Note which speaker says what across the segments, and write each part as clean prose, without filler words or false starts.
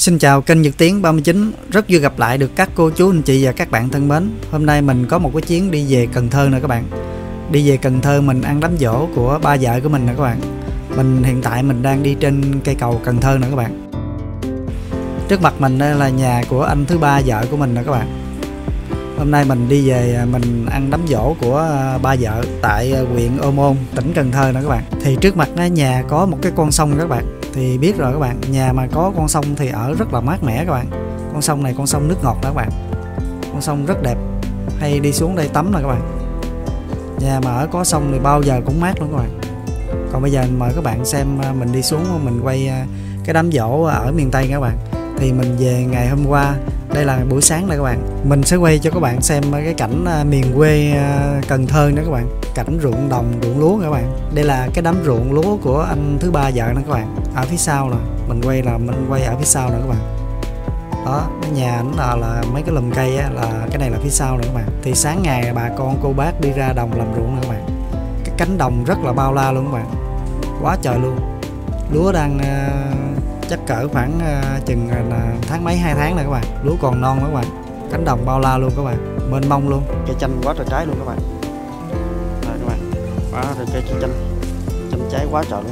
Speaker 1: Xin chào kênh Nhật Tiến 39, rất vui gặp lại được các cô chú anh chị và các bạn thân mến. Hôm nay mình có một cái chuyến đi về Cần Thơ nè các bạn. Đi về Cần Thơ mình ăn đám giỗ của ba vợ của mình nè các bạn. Hiện tại mình đang đi trên cây cầu Cần Thơ nè các bạn. Trước mặt mình đây là nhà của anh thứ ba vợ của mình nè các bạn. Hôm nay mình đi về mình ăn đám giỗ của ba vợ tại huyện Ô Môn, tỉnh Cần Thơ nè các bạn. Thì trước mặt nhà có một cái con sông các bạn. Thì biết rồi các bạn, nhà mà có con sông thì ở rất là mát mẻ các bạn. Con sông này con sông nước ngọt đó các bạn. Con sông rất đẹp, hay đi xuống đây tắm nè các bạn. Nhà mà ở có sông thì bao giờ cũng mát luôn các bạn. Còn bây giờ mời các bạn xem mình đi xuống mình quay cái đám giỗ ở miền Tây các bạn. Thì mình về ngày hôm qua, đây là buổi sáng này các bạn. Mình sẽ quay cho các bạn xem cái cảnh miền quê Cần Thơ nữa các bạn. Cảnh ruộng đồng, ruộng lúa các bạn. Đây là cái đám ruộng lúa của anh thứ ba vợ nè các bạn. Ở phía sau nè, mình quay ở phía sau nè các bạn. Đó, cái nhà nó là mấy cái lùm cây á, là cái này là phía sau nè các bạn. Thì sáng ngày bà con cô bác đi ra đồng làm ruộng nè các bạn. Cái cánh đồng rất là bao la luôn các bạn. Quá trời luôn. Lúa đang chắc cỡ khoảng chừng là tháng mấy 2 tháng này các bạn. Lúa còn non đó các bạn. Cánh đồng bao la luôn các bạn, mênh mông luôn. Cây chanh quá trời trái luôn các bạn. Đây các bạn, quá trời cây chanh trái quá trời luôn.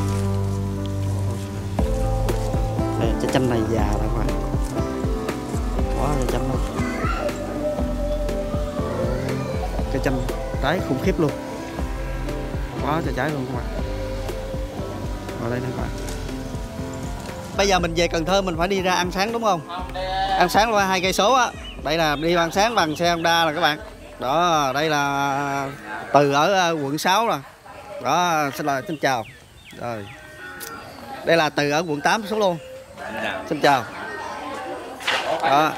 Speaker 1: Đây, trái chanh này già rồi các bạn, quá trời chanh luôn. Cây chanh trái khủng khiếp luôn, quá trời trái luôn các bạn. Vào đây nè các bạn. Bây giờ mình về Cần Thơ mình phải đi ra ăn sáng đúng không? Ăn sáng qua 2 cây số á. Đây là đi ăn sáng bằng xe Honda nè các bạn. Đó, đây là Từ ở quận 6 nè. Đó, xin chào. Rồi. Đây là Từ ở quận 8 xuống luôn. Xin chào. Đó.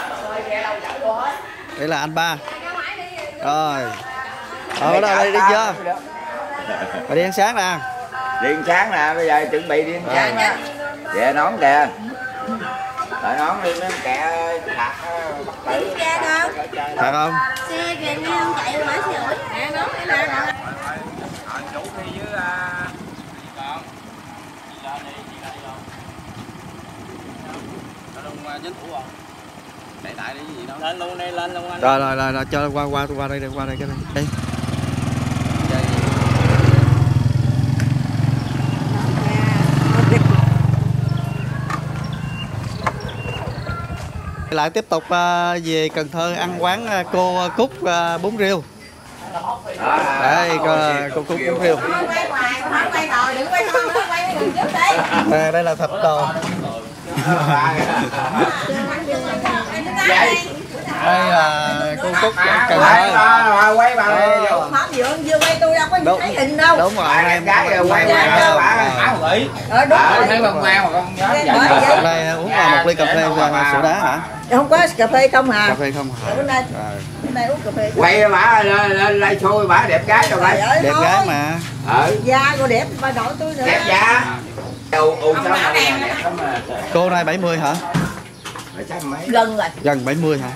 Speaker 1: Đây là anh ba. Rồi. Ở đây đi chưa? Rồi đi ăn sáng nè.
Speaker 2: Đi ăn sáng nè, bây giờ chuẩn bị đi ăn sáng nè. Về nón kìa. Đợi nón đi mấy kẹ thạc bắt tử.
Speaker 1: Thật không?
Speaker 3: Xe kìa nghe không chạy rồi xe ủi. Nè nón đây nè.
Speaker 2: Chủ đi với lên luôn đi, lên luôn anh.
Speaker 1: Rồi cho qua đây cái này. Đây. Lại tiếp tục về Cần Thơ ăn quán cô Cúc bún riêu. Đây cô Cúc bún riêu. Đây là thịt đồ. Đây là cô Cúc Cần Thơ.
Speaker 2: Quay bà đây.
Speaker 3: Vừa quay tôi đâu có thấy hình đâu.
Speaker 1: Đúng rồi, em
Speaker 2: cái quay bà nghỉ.
Speaker 3: Đúng rồi.
Speaker 2: Thấy bông ngoan mà con nhớ
Speaker 1: vậy. Đây uống vào một ly cà phê sữa đá hả?
Speaker 3: Không có cà phê không à?
Speaker 1: Cà phê không hả?
Speaker 3: Bữa nay uống cà phê.
Speaker 2: Quay bà lên lay xôi bà đẹp gái đâu đây.
Speaker 1: Đẹp gái mà.
Speaker 3: Da cô đẹp bà nội tôi nữa.
Speaker 2: Đẹp da.
Speaker 1: Cô này 70 hả?
Speaker 3: Gần rồi.
Speaker 1: Gần 70 hả?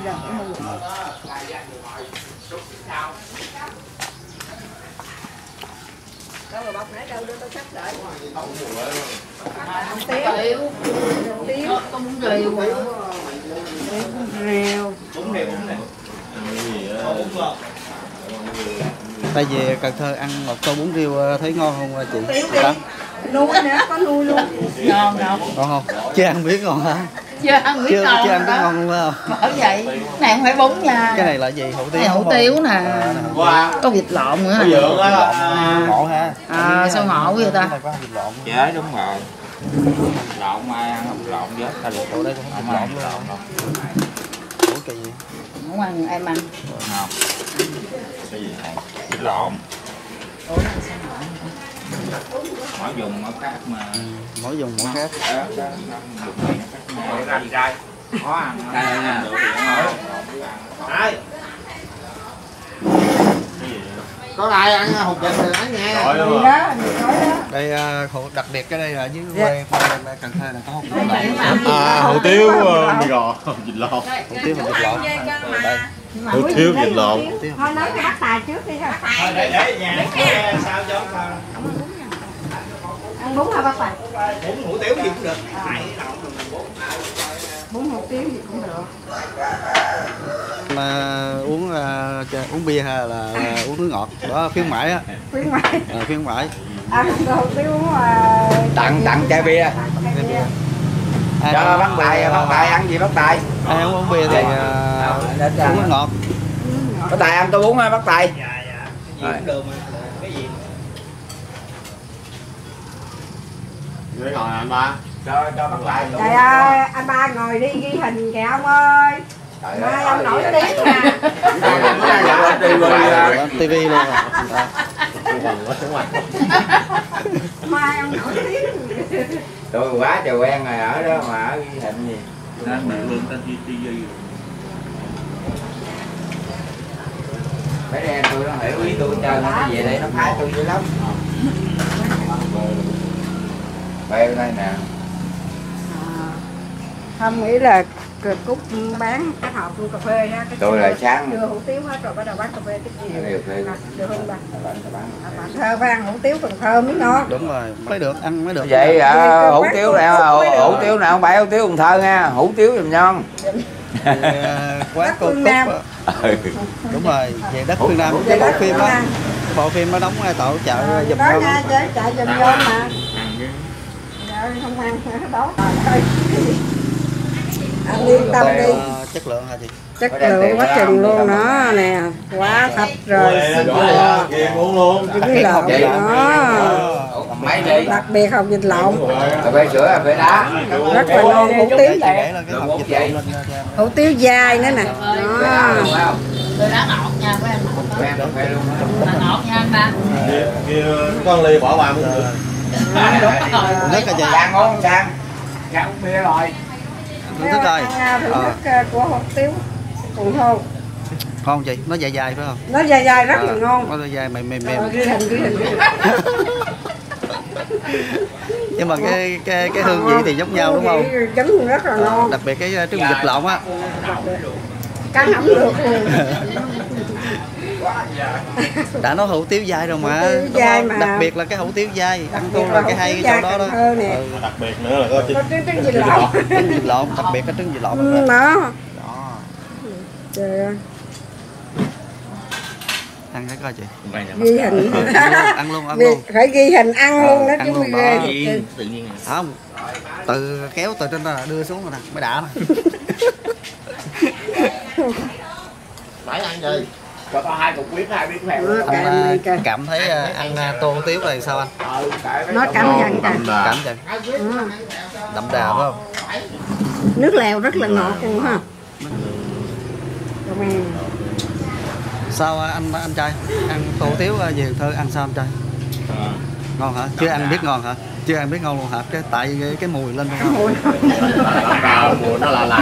Speaker 1: Bây về Cần Thơ ăn một tô bún riêu thấy ngon không chị?
Speaker 3: Nuôi nữa, có nuôi luôn. Ngon.
Speaker 1: Ngon không? Chưa ăn biết ngon hả?
Speaker 3: Chưa ăn biết ngon.
Speaker 1: Chưa ăn biết ngon luôn không?
Speaker 3: Bởi vậy, này không phải bún nha.
Speaker 1: Cái này là gì? Hủ tiếu.
Speaker 3: Hủ tiếu nè. Có vịt lộn nữa.
Speaker 1: Ngộ ha.
Speaker 3: Sao ngộ vậy ta?
Speaker 2: Dạ đúng rồi. Lộn ai ăn không lộn với ta được chỗ đấy cũng không lộn luôn.
Speaker 1: Ủa kỳ gì?
Speaker 3: Không ăn em ăn.
Speaker 2: Không. Cái gì này? Vịt lộn. Mỗi dùng mỗi khác mà.
Speaker 1: Mỗi dùng mỗi khác.
Speaker 2: Khó ăn. Có ai ăn hột vịt thì nói nha.
Speaker 1: Đây đặc biệt cái đây là dưới quê Cần Thơ là có hột vịt.
Speaker 4: Hủ tiếu mì gò vịt lộn.
Speaker 1: Hủ tiếu và vịt lộn. Đây.
Speaker 4: Hủ tiếu vịt lộn.
Speaker 3: Thôi nói cái bác Tài trước đi thôi.
Speaker 2: Để nhà sao cho
Speaker 3: Ăn bún hả bác Tài?
Speaker 2: bún hủ tiếu gì cũng được.
Speaker 3: Uống hủ tiếu gì cũng được.
Speaker 1: Mà uống bia hay là uống nước ngọt đó, khuyến mãi á.
Speaker 3: Khuyến mãi.
Speaker 1: Khuyến mãi.
Speaker 3: Ăn hủ tiếu uống
Speaker 2: tặng chai bia. Cho bác Tài ăn gì bác Tài?
Speaker 1: Ai không uống bia thì uống nước ngọt.
Speaker 2: Bác Tài ăn tôi uống ha bác Tài.
Speaker 4: Dưới ngồi anh ba.
Speaker 2: Cho bác Tài.
Speaker 3: Trời ơi, anh ba ngồi đi ghi hình kìa ông ơi. Mai ông nổi tiếng nè.
Speaker 1: TV luôn à.
Speaker 3: Mai ông nổi tiếng.
Speaker 2: Tôi quá trời quen rồi ở đó mà ở ghi hình gì. Mấy đứa em tôi nó hiểu ý tôi chơi nó về đây nó khai tôi dữ lắm. Bê đây nè.
Speaker 3: Không nghĩ là Cúc bán cái hộp cà phê đó.
Speaker 2: Tôi là sáng
Speaker 3: đưa hủ tiếu hết rồi bắt đầu bán cà phê tiếp nhiều. Được không ba? Thơ phải ăn hủ tiếu Cần Thơ mới ngon.
Speaker 1: Đúng rồi, mới được ăn mới được.
Speaker 2: Vậy hủ tiếu nào không phải hủ tiếu Cần Thơ nha, hủ tiếu giùm nhon.
Speaker 1: Quán cô Cúc. Đúng rồi, về đất phương Nam cái bộ phim đó. Bộ phim nó đóng tổ chợ giùm
Speaker 3: đó
Speaker 1: nhon.
Speaker 3: nha, chợ giùm nhon mà. Dạ không ăn đó. Anh yên tâm đi.
Speaker 1: Chất lượng hả chị?
Speaker 3: Chất lượng quá chừng luôn đó nè, quá thấp rồi.
Speaker 4: Uống luôn.
Speaker 3: Trứng lộn đó.
Speaker 2: Mấy đi.
Speaker 3: Đặc biệt hồng vịt lộn.
Speaker 2: Cà phê sữa, cà phê đá.
Speaker 3: Rất là ngon hủ tiếu. Hủ tiếu dai nữa nè. Đó.
Speaker 5: Tôi đá ngọt nha của em. Ngọt nha anh ba.
Speaker 4: Con ly bỏ qua cũng được.
Speaker 1: Nước hả chị?
Speaker 2: Sang ngon sang. Sang uống bia rồi.
Speaker 1: Thưởng thức rồi.
Speaker 3: Thưởng thức của hủ tiếu Cần Thơ.
Speaker 1: Ngon chị, nó dài dài phải không?
Speaker 3: Nó dài dài rất là ngon.
Speaker 1: Nó dài mềm.
Speaker 3: Ghi hình.
Speaker 1: Nhưng mà cái hương vị thì giống nhau đúng không?
Speaker 3: Trứng rất là ngon.
Speaker 1: Đặc biệt cái trứng vịt lộn á.
Speaker 3: Cắn không được luôn.
Speaker 1: Đã nói hủ tiếu dai rồi mà.
Speaker 3: Dai mà.
Speaker 1: Đặc biệt là cái hủ tiếu dai, ăn tôi là cái hay cái chỗ đó đó.
Speaker 4: Đặc biệt nữa là có
Speaker 3: trứng vịt lộn.
Speaker 1: Trứng vịt lộn, đặc biệt cái trứng vịt lộn.
Speaker 3: Đó. Trời ơi.
Speaker 1: Ăn thấy coi chị.
Speaker 3: Ghi hình.
Speaker 1: Ăn luôn.
Speaker 3: Phải ghi hình ăn luôn đó chứ mới ghê.
Speaker 4: tự nhiên.
Speaker 1: Không. Kéo từ trên đó đưa xuống rồi nè, mới đã nè.
Speaker 4: Phải ăn chơi.
Speaker 2: Cho có 2 cục huyết, 2 miếng phèo.
Speaker 1: Anh cảm thấy ăn tô hủ tiếu này sao anh?
Speaker 3: Nó cảm nhận kìa.
Speaker 1: Cảm nhận. Đậm đà phải không?
Speaker 3: Nước lèo rất là ngọt luôn ha.
Speaker 1: Sao anh trai ăn tô hủ tiếu về Cần Thơ ăn sao anh trai? Ngon hả? Chưa ăn biết ngon hả? Chưa ăn biết ngon luôn hả? Tại cái mùi lên không?
Speaker 4: Mùi nó lạ.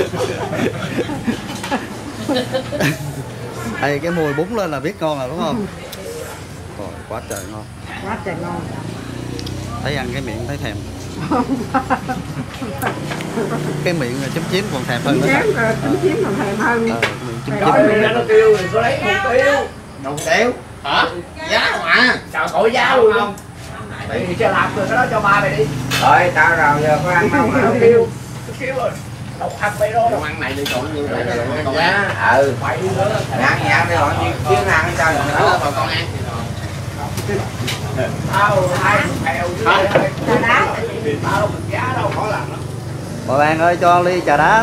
Speaker 1: Đây cái mùi bún lên là biết ngon rồi đúng không? Rồi, quá trời ngon.
Speaker 3: Quá trời ngon.
Speaker 1: Thấy ăn cái miệng thấy thèm. Cái miệng chấm chín còn thèm hơn nữa.
Speaker 3: Chấm chín còn thèm hơn.
Speaker 1: Miệng chấm chín.
Speaker 2: Nó kêu thì có lấy hủ tiếu. Hủ tiếu.
Speaker 4: Hả? Giá mà.
Speaker 2: Trời khỏi giá luôn không? Tại vì chưa làm rồi cái đó cho ba mày đi. Rồi tao rồi giờ có ăn không? Hủ tiếu. Kêu rồi. Đâu ăn bê đô.
Speaker 4: Đồ ăn này đi còn như vậy là
Speaker 2: Còn á. Ừ. Ăn đi họ chứ ăn sao nữa.
Speaker 4: mà con ăn.
Speaker 2: Tao hai phèo
Speaker 3: Trà đá.
Speaker 2: tao được giá đâu khó làm lắm.
Speaker 1: Mọi bạn ơi cho ly trà đá.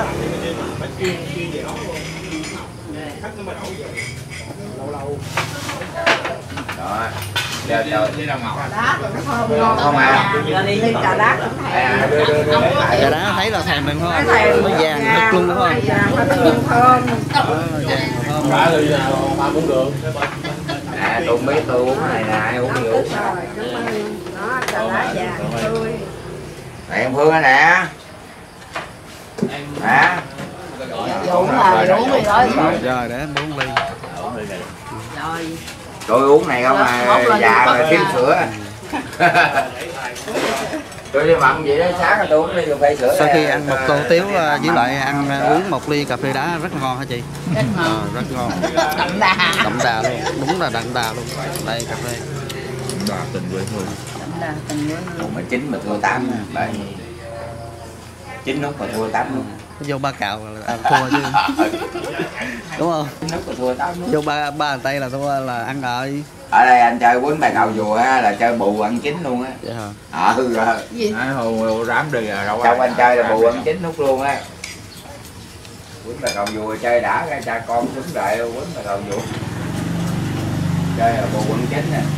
Speaker 2: Đó. Giờ đi đâu ngọt.
Speaker 3: Đá rồi nó thơm ngon.
Speaker 2: Không à.
Speaker 3: Ly trà đá cũng thèm.
Speaker 1: Trà đá thấy là thèm mình không? Nó vàng thật luôn đúng không?
Speaker 3: Vàng thơm.
Speaker 1: Vàng thơm.
Speaker 4: Ba ly nào ba cũng được.
Speaker 2: Nè tôi biết tôi uống này nè, ai uống nhiều.
Speaker 3: Rồi, cảm ơn. Đó, trà đá vàng tươi.
Speaker 2: Này em Phương nè. Hả?
Speaker 5: Uống là uống đi rồi.
Speaker 1: Rồi để em uống ly.
Speaker 5: Rồi.
Speaker 2: Tôi uống này không mà già rồi thiếu sữa. Tôi đi mặn vậy đó, sáng rồi tôi uống ly cà phê sữa.
Speaker 1: Sau khi ăn một tô tiếu với lại ăn uống một ly cà phê đá rất là ngon hả chị?
Speaker 5: Rất ngon.
Speaker 1: Rất ngon.
Speaker 5: Đậm đà.
Speaker 1: Đậm đà luôn, đúng là đậm đà luôn. Đây cà phê.
Speaker 4: Đà tình quê hương.
Speaker 5: Đậm đà tình quê hương.
Speaker 2: Mà chín mà thua 8 bởi 9 nút mà thua 8 nút.
Speaker 1: Vô ba cào là ăn thua chứ. Đúng không? Vô ba bàn tay là thua, là ăn rồi.
Speaker 2: Ở đây anh chơi quýnh bài cầu dùa á là chơi bù ăn chính luôn á.
Speaker 1: Vậy hả?
Speaker 2: Rồi.
Speaker 4: Hồ rám đi à đâu.
Speaker 2: Xong anh chơi là bù ăn chính nút luôn á. Quýnh bài cầu dùa chơi đã ra cha con quýnh lại quýnh bài cầu dùa. Chơi là bù ăn chính nè.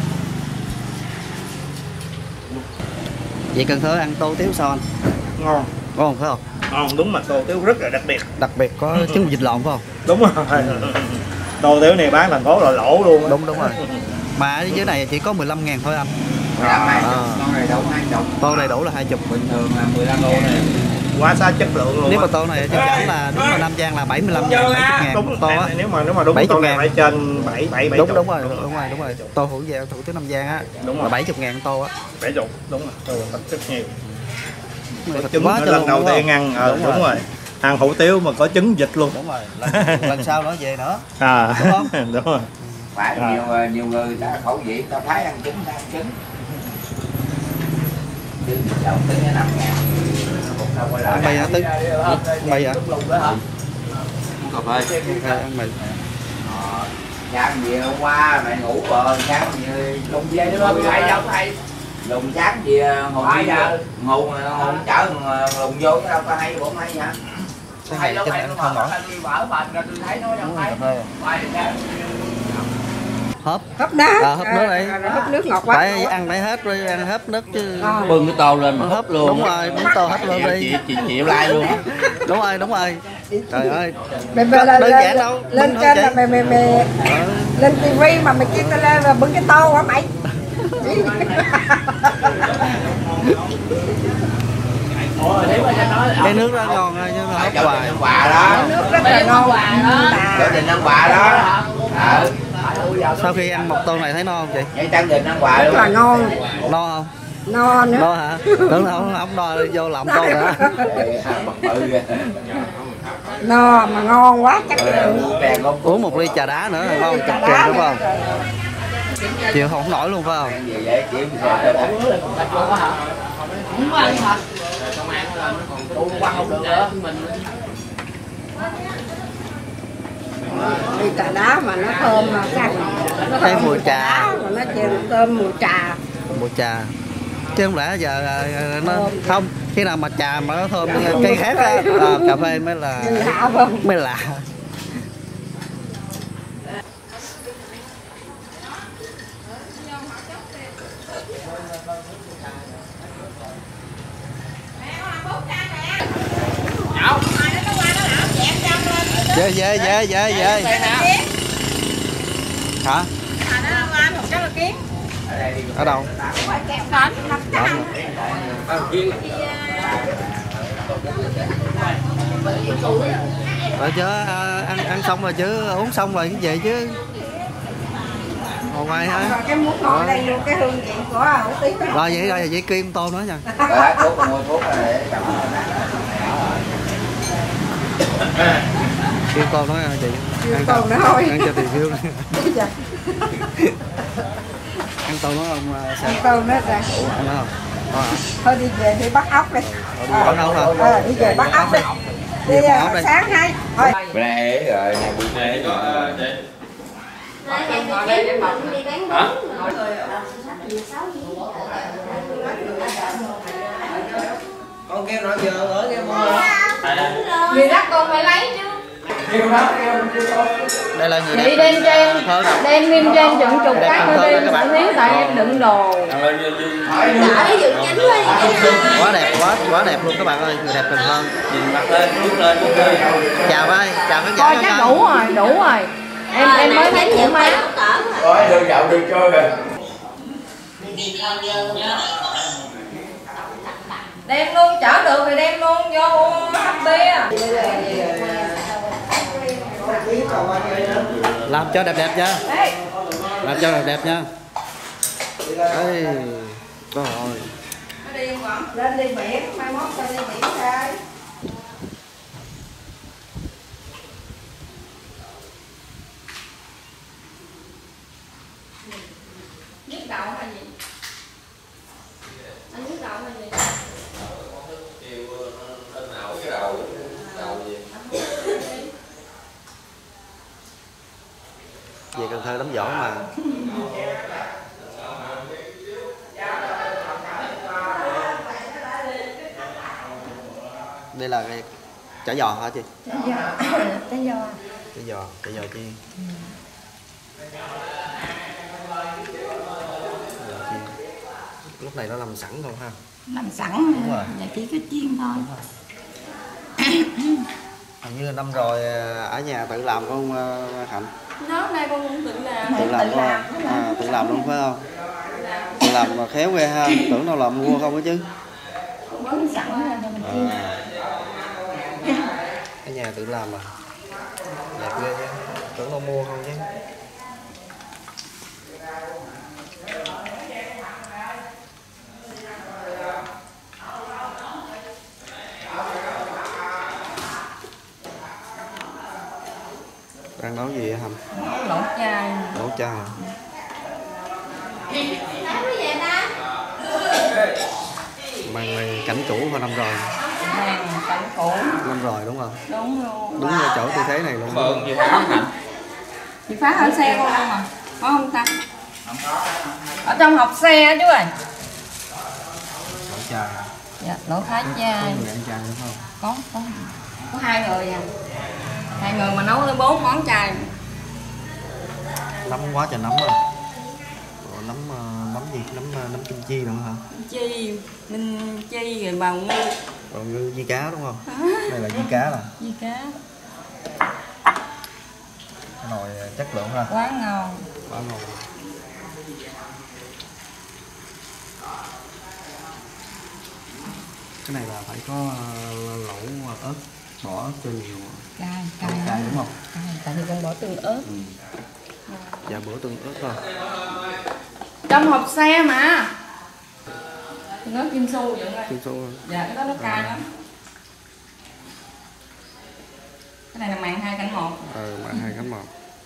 Speaker 1: Vậy Cần Thơ ăn tô tiếu sao anh?
Speaker 6: Ngon.
Speaker 1: Ngon phải không?
Speaker 6: Ngon, đúng, mà tô tiếu rất là đặc biệt.
Speaker 1: Đặc biệt có trứng vịt lộn phải không?
Speaker 6: Đúng rồi. Tô tiếu này bán thành phố là lỗ luôn á.
Speaker 1: Đúng rồi. Mà ở dưới này chỉ có 15.000 thôi anh.
Speaker 2: 15 ngàn. Con này đủ 20.
Speaker 1: Tô đầy đủ là 20.
Speaker 2: Bình thường là 15 đô này.
Speaker 6: Quá xa chất lượng luôn.
Speaker 1: Nếu mà tô này chắc chắn là đúng là Nam Giang là 75.000, 70.000
Speaker 6: đúng,
Speaker 1: tô á.
Speaker 6: nếu mà đúng tô này phải trên 7
Speaker 1: đúng rồi. Tô Hữu Giang, Thủ Tiếu Nam Giang á.
Speaker 6: Đúng
Speaker 1: là 70.000 tô á.
Speaker 6: 70, đúng rồi. Tô thịt rất nhiều. Có
Speaker 1: Trứng
Speaker 6: trứng lần đầu tiên ăn, đúng rồi. Ăn hủ tiếu mà có trứng vịt luôn.
Speaker 1: Đúng rồi. Lần sau nó về nữa.
Speaker 6: Đúng không? Đúng rồi.
Speaker 2: Phải nhiều người ta khẩu vị ta thấy ăn trứng ta ăn trứng. Trứng đầu tính 5 ngàn.
Speaker 1: Ăn mì hả Tứ? Mì hả?
Speaker 4: Cà phê.
Speaker 1: Ăn mì.
Speaker 2: Sáng gì hôm qua mày ngủ rồi, sáng gì lùng dê nữa bị lại đâu hay. Lùng sáng gì ngồi ngủ chở lùng vô cái đâu có hay bộ hay hả?
Speaker 1: Hay lắm anh không nổi. Hớp
Speaker 3: đá.
Speaker 1: Hớp nước đi.
Speaker 3: Hớp nước ngọt quá.
Speaker 1: Phải ăn phải hết rồi, ăn hớp nước chứ.
Speaker 4: Bưng cái tô lên mà hấp luôn.
Speaker 1: Đúng rồi, bưng tô hớp luôn đi.
Speaker 4: Chị chịu like luôn.
Speaker 1: Đúng rồi. Trời ơi.
Speaker 3: Đơn
Speaker 1: giản đâu.
Speaker 3: Lên trên là mày lên tivi mà mày kêu tao lên là bưng cái tô hả mày?
Speaker 1: Cái nước đó ngon thôi chứ nó hấp hoài.
Speaker 2: Quà đó.
Speaker 3: Nước rất là ngon.
Speaker 2: Gia đình ăn quà đó.
Speaker 1: Sau khi ăn một tô này thấy no không chị?
Speaker 2: Vậy Trang Đình ăn quà
Speaker 3: Rất là ngon.
Speaker 1: No không?
Speaker 3: No nữa.
Speaker 1: No hả? Tưởng là không no vô lòng tô nữa.
Speaker 3: No mà ngon quá chắc
Speaker 1: Uống một ly trà đá nữa ngon cực kỳ đúng không? Chịu không nổi luôn phải không?
Speaker 5: Không ăn hả? Không được nữa.
Speaker 3: Ly trà đá mà nó thơm mà sao? Nó
Speaker 1: Thấy
Speaker 3: thơm
Speaker 1: mùi trà.
Speaker 3: mà nó thơm mùi trà.
Speaker 1: Mùi trà. Chứ không lẽ giờ nó không, khi nào mà trà mà nó thơm cây khác á, cà phê mới là mới lạ. Về. Hả? Ở đâu? Rồi chứ ăn xong rồi chứ, uống xong rồi cái gì chứ. Ngồi ngoài hả?
Speaker 3: Cái muốn ngồi đây luôn cái hương vị của hủ tiếu.
Speaker 1: Rồi vậy kim tô nữa nha. Kim tô nói chị.
Speaker 3: Ăn tô nữa thôi.
Speaker 1: Ăn cho tiền phiếu. Ăn tô nói không sao?
Speaker 3: Ăn tô nữa ra.
Speaker 1: Ăn nữa không?
Speaker 3: Thôi đi về đi bắt ốc đi.
Speaker 1: Bắt ốc hả?
Speaker 3: Đi về bắt ốc đi. Đi sáng hay. Thôi.
Speaker 2: Bữa nay rồi, này buổi nay
Speaker 5: Hả?
Speaker 2: con kêu nó giờ ở cái mua.
Speaker 5: Người dắt con phải lấy chứ.
Speaker 1: Đây là người
Speaker 5: Chị đem cho em, đem nghiêm cho em chừng chục cái thôi đi, thiếu tại em đựng đồ.
Speaker 1: Quá đẹp luôn các bạn ơi, người đẹp Cần Thơ.
Speaker 4: Nhìn mặt lên, bước lên.
Speaker 1: Chào khán giả.
Speaker 5: Thôi chắc đủ rồi. Em mới thấy nhiều mấy.
Speaker 2: Rồi đưa dạo đưa chơi rồi.
Speaker 5: Đem luôn, chở được thì đem luôn vô hấp bia.
Speaker 1: Làm cho đẹp nha. Làm cho đẹp nha. Ê, trời ơi.
Speaker 3: Lên đi biển, mai mốt lên đi biển thôi.
Speaker 5: Nhức đầu hay gì? Anh nhức đầu hay gì?
Speaker 2: Chiều nổi cái đầu
Speaker 1: Về Cần Thơ đóng giỏ mà. Đây là cái chả giò hả chị?
Speaker 3: Chả giò.
Speaker 1: Chả giò chi? Lúc này nó làm sẵn thôi ha.
Speaker 3: Làm sẵn.
Speaker 1: Đúng rồi.
Speaker 3: Dạ chỉ có chiên thôi.
Speaker 1: Hình như năm rồi ở nhà tự làm không Hạnh?
Speaker 5: Nó nay con cũng tự làm.
Speaker 1: Tự làm không? Tự làm luôn phải không? Tự làm mà khéo ghê ha. Tưởng đâu là mua không á chứ.
Speaker 3: Bón sẵn ra cho mình chiên.
Speaker 1: Ở nhà tự làm mà. Đẹp ghê chứ. Tưởng đâu mua không chứ. Đang nấu gì vậy Hầm?
Speaker 5: Lẩu chai.
Speaker 1: Lẩu chai hả? Màn này cảnh cũ qua năm rồi.
Speaker 5: Cảnh cũ.
Speaker 1: Năm rồi đúng không?
Speaker 5: Đúng luôn.
Speaker 1: Đúng là chỗ tư thế này luôn.
Speaker 4: Phượng gì đó hả?
Speaker 5: Chị phá ở xe con không à? Có không ta? Ở trong học xe chú ơi.
Speaker 1: Lẩu chai hả?
Speaker 5: Dạ, lẩu thái
Speaker 1: Có
Speaker 5: chai.
Speaker 1: người ăn chay đúng không?
Speaker 5: Có 2 người à. 2 người mà nấu tới 4 món chay.
Speaker 1: Nấm quá trời nấm rồi. Nấm gì? Nấm kim chi nữa hả?
Speaker 5: Chi, ninh chi rồi bào ngư.
Speaker 1: Còn như di cá đúng không? Đây là di cá nè.
Speaker 5: Di cá.
Speaker 1: Cái nồi chất lượng ha.
Speaker 5: Quá ngon.
Speaker 1: Quá ngon. Cái này là phải có lẩu ớt, bỏ ớt cho nhiều.
Speaker 5: Cay
Speaker 1: Cay đúng không?
Speaker 5: Cay, tại vì con bỏ tương ớt.
Speaker 1: Dạ bữa tương ớt thôi.
Speaker 5: Trong hộp xe mà. Nó kim su vậy thôi.
Speaker 1: Kim su.
Speaker 5: Dạ, cái đó nó cay lắm. Cái này là mặn 2 canh 1.
Speaker 1: Mặn 2 cánh 1.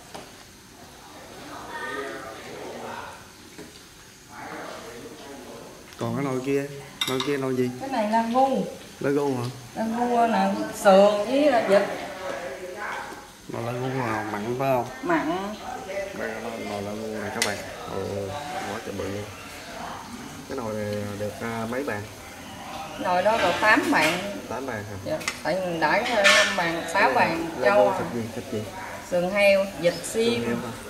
Speaker 1: Còn cái nồi nồi gì?
Speaker 5: Cái này là gu.
Speaker 1: Lá gu hả?
Speaker 5: Là gu là sườn với là vịt.
Speaker 1: Nồi lá gu nào mặn phải không?
Speaker 5: Mặn.
Speaker 1: Đây là nồi lá gu này các bạn. Quá trời bự luôn. Cái nồi này được mấy bàn?
Speaker 5: Nồi đó là 8 bàn.
Speaker 1: 8 bàn hả?
Speaker 5: Dạ, tại mình đãi 5 bàn, 6 bàn châu.
Speaker 1: Thịt gì?
Speaker 5: Sườn heo, vịt xiêm.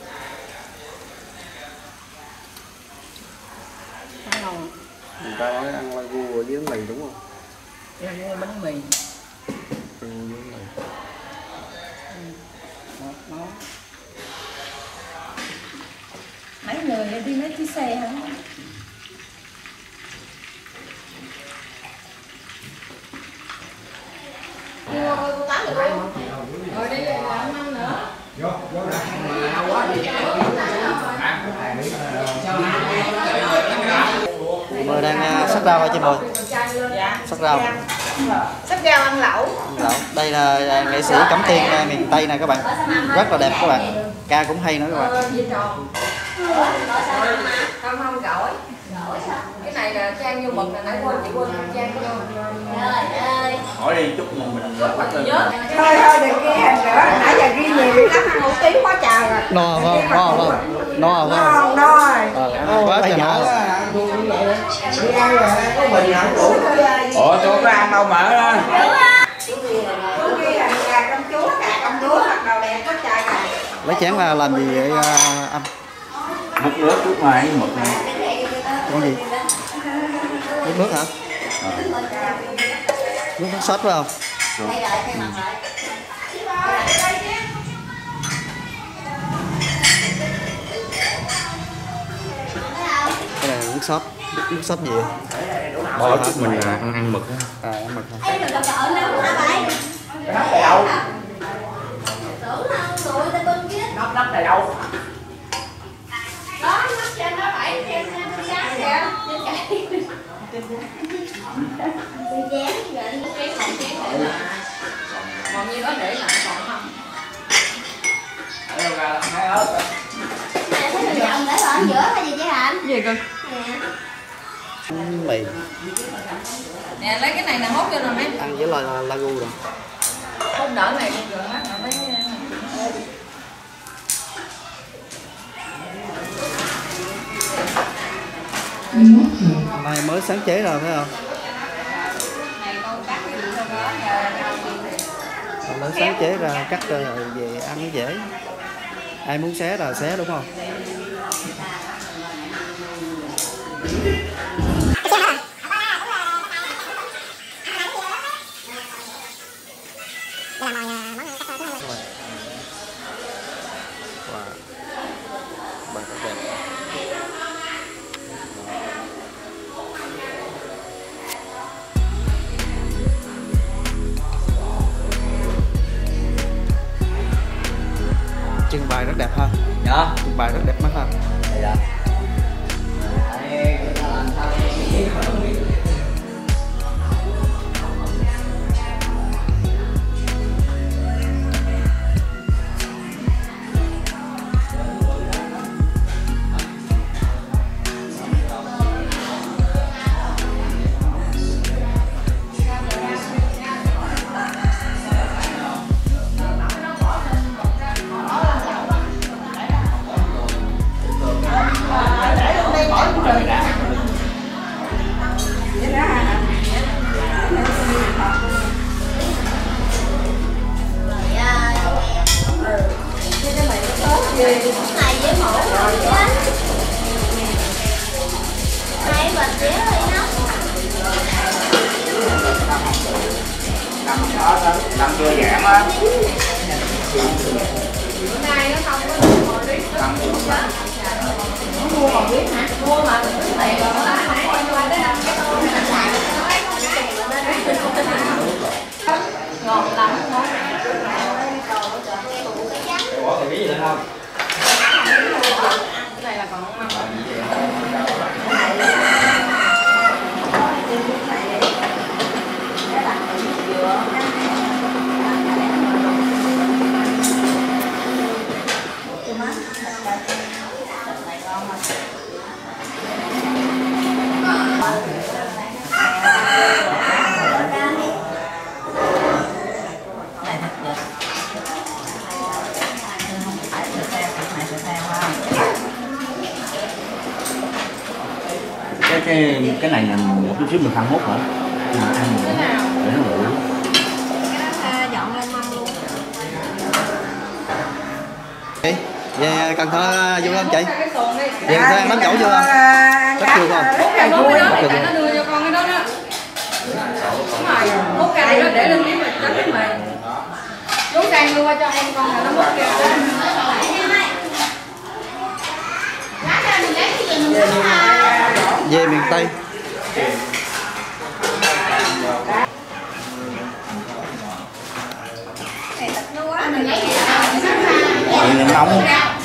Speaker 5: Ngon.
Speaker 1: Người ta nói ăn lá gu với bánh mì đúng không?
Speaker 5: Là mua bánh mì.
Speaker 1: Ăn với bánh mì.
Speaker 5: Một món.
Speaker 3: Mấy người đi mấy chiếc xe hả?
Speaker 5: Rồi đi làm ăn nữa.
Speaker 1: Mời đang sắc rau hả chị Mời? Sắc rau.
Speaker 3: Sắp rau ăn lẩu.
Speaker 1: Đây là nghệ sĩ Cẩm Tiên miền Tây nè các bạn. Rất là đẹp các bạn. Ca cũng hay nữa các bạn.
Speaker 5: Không gỏi. Cái này là trang vô mực là nãy quên chị quên trang vô.
Speaker 4: Hỏi đi chút mình bắt lên.
Speaker 3: Thôi đừng ghi hình nữa. Nãy giờ ghi nhiều lắm, ăn 1 tiếng quá trời rồi.
Speaker 1: No không? No không? No không?
Speaker 3: Ngon, no rồi.
Speaker 1: Quá trời no.
Speaker 3: Đi ăn rồi. Có mình ăn đủ thôi.
Speaker 2: Ủa tôi có ăn đâu mở đó.
Speaker 3: Cứ ghi hình gà công chúa, gà công chúa mặc đồ đẹp quá trời rồi.
Speaker 1: Lấy chén ra làm gì vậy anh?
Speaker 2: Mực nước trước ngoài mực này.
Speaker 1: Con gì? Nước hả? Nước sốt phải không? Cái này là nước sốt. Nước sốt gì vậy?
Speaker 4: Bỏ chút mình ăn mực á.
Speaker 1: Ăn mực hả?
Speaker 2: Nắp nắp này đâu?
Speaker 5: Còn như đó để lại còn không?
Speaker 2: Ở đâu ra làm hai ớt rồi.
Speaker 7: Ông để ở giữa hay gì chứ hả?
Speaker 5: Gì cơ?
Speaker 1: Mì.
Speaker 5: Nè lấy cái này nè hốt vô rồi mấy.
Speaker 1: Ăn với la gu rồi.
Speaker 5: Hốt đỡ này đi rồi mắt là mấy.
Speaker 1: Hôm nay mới sáng chế rồi phải không? Mới sáng chế ra cắt rồi về ăn nó dễ. Ai muốn xé là xé đúng không? Trưng bày rất đẹp ha.
Speaker 2: Dạ.
Speaker 1: Trưng bày rất đẹp mắt ha.
Speaker 2: Dạ.
Speaker 7: Này với mổ rồi chứ. Hai bịch đĩa rồi nó.
Speaker 2: Năm chưa giảm á.
Speaker 5: Này nó không có mua còn biết hả? Mua mà tiền rồi đó. Ngọt lắm ngon.
Speaker 2: Có cái gì nữa không?
Speaker 5: Cái này là còn măng.
Speaker 4: Cái này là một chút xíu mình ăn hốt hả? Mà ăn nữa để nó nguội.
Speaker 5: Dọn lên măng luôn.
Speaker 1: Về Cần Thơ vui không chị? Về Cần Thơ ăn bánh dỗ chưa không? Rất vui không?
Speaker 5: Nó đưa cho con cái đó đó. Đúng rồi, múc ra đó để lên miếng mà tránh cái mềm. Chú đang đưa cho em con là nó múc ra.
Speaker 1: Về miền Tây.
Speaker 2: Nóng.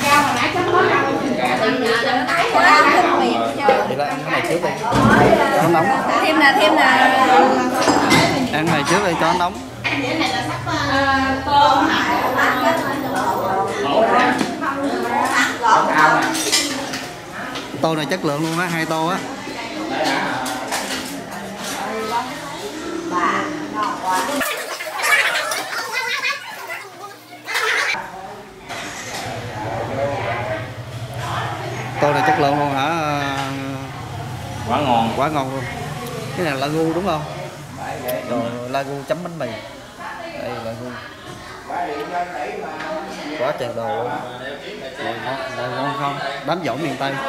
Speaker 1: Thì là ăn cái này trước đi. Cho nó nóng.
Speaker 5: Thêm nè.
Speaker 1: Ăn này trước đi cho nó nóng. Tô này chất lượng luôn á, 2 tô á. Tô này chất lượng luôn hả?
Speaker 4: Quá ngon.
Speaker 1: Quá ngon luôn. Cái này là Lagu đúng không? Rồi Lagu chấm bánh mì. Đây là Lagu. Quá trời đồ luôn. Đồ ngon không? Đám dỗ miền Tây.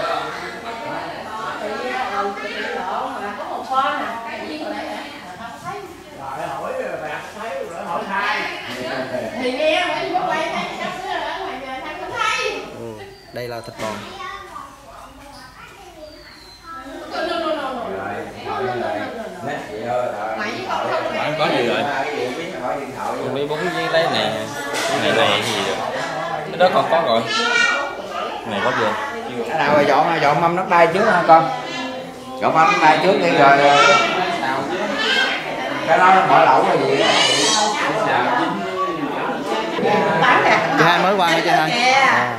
Speaker 1: Đây là thịt bò.
Speaker 4: Bạn có gì rồi? Mình đi 4 viên lấy nè. Cái này gì rồi? Cái đó con có rồi. Này có chưa?
Speaker 2: Cái nào rồi dọn mâm nước đai trước hả con? Dọn mâm nước đai trước đi rồi. Cái đó bỏ lẩu là gì?
Speaker 1: Chị Hai mới qua hả chị Hai?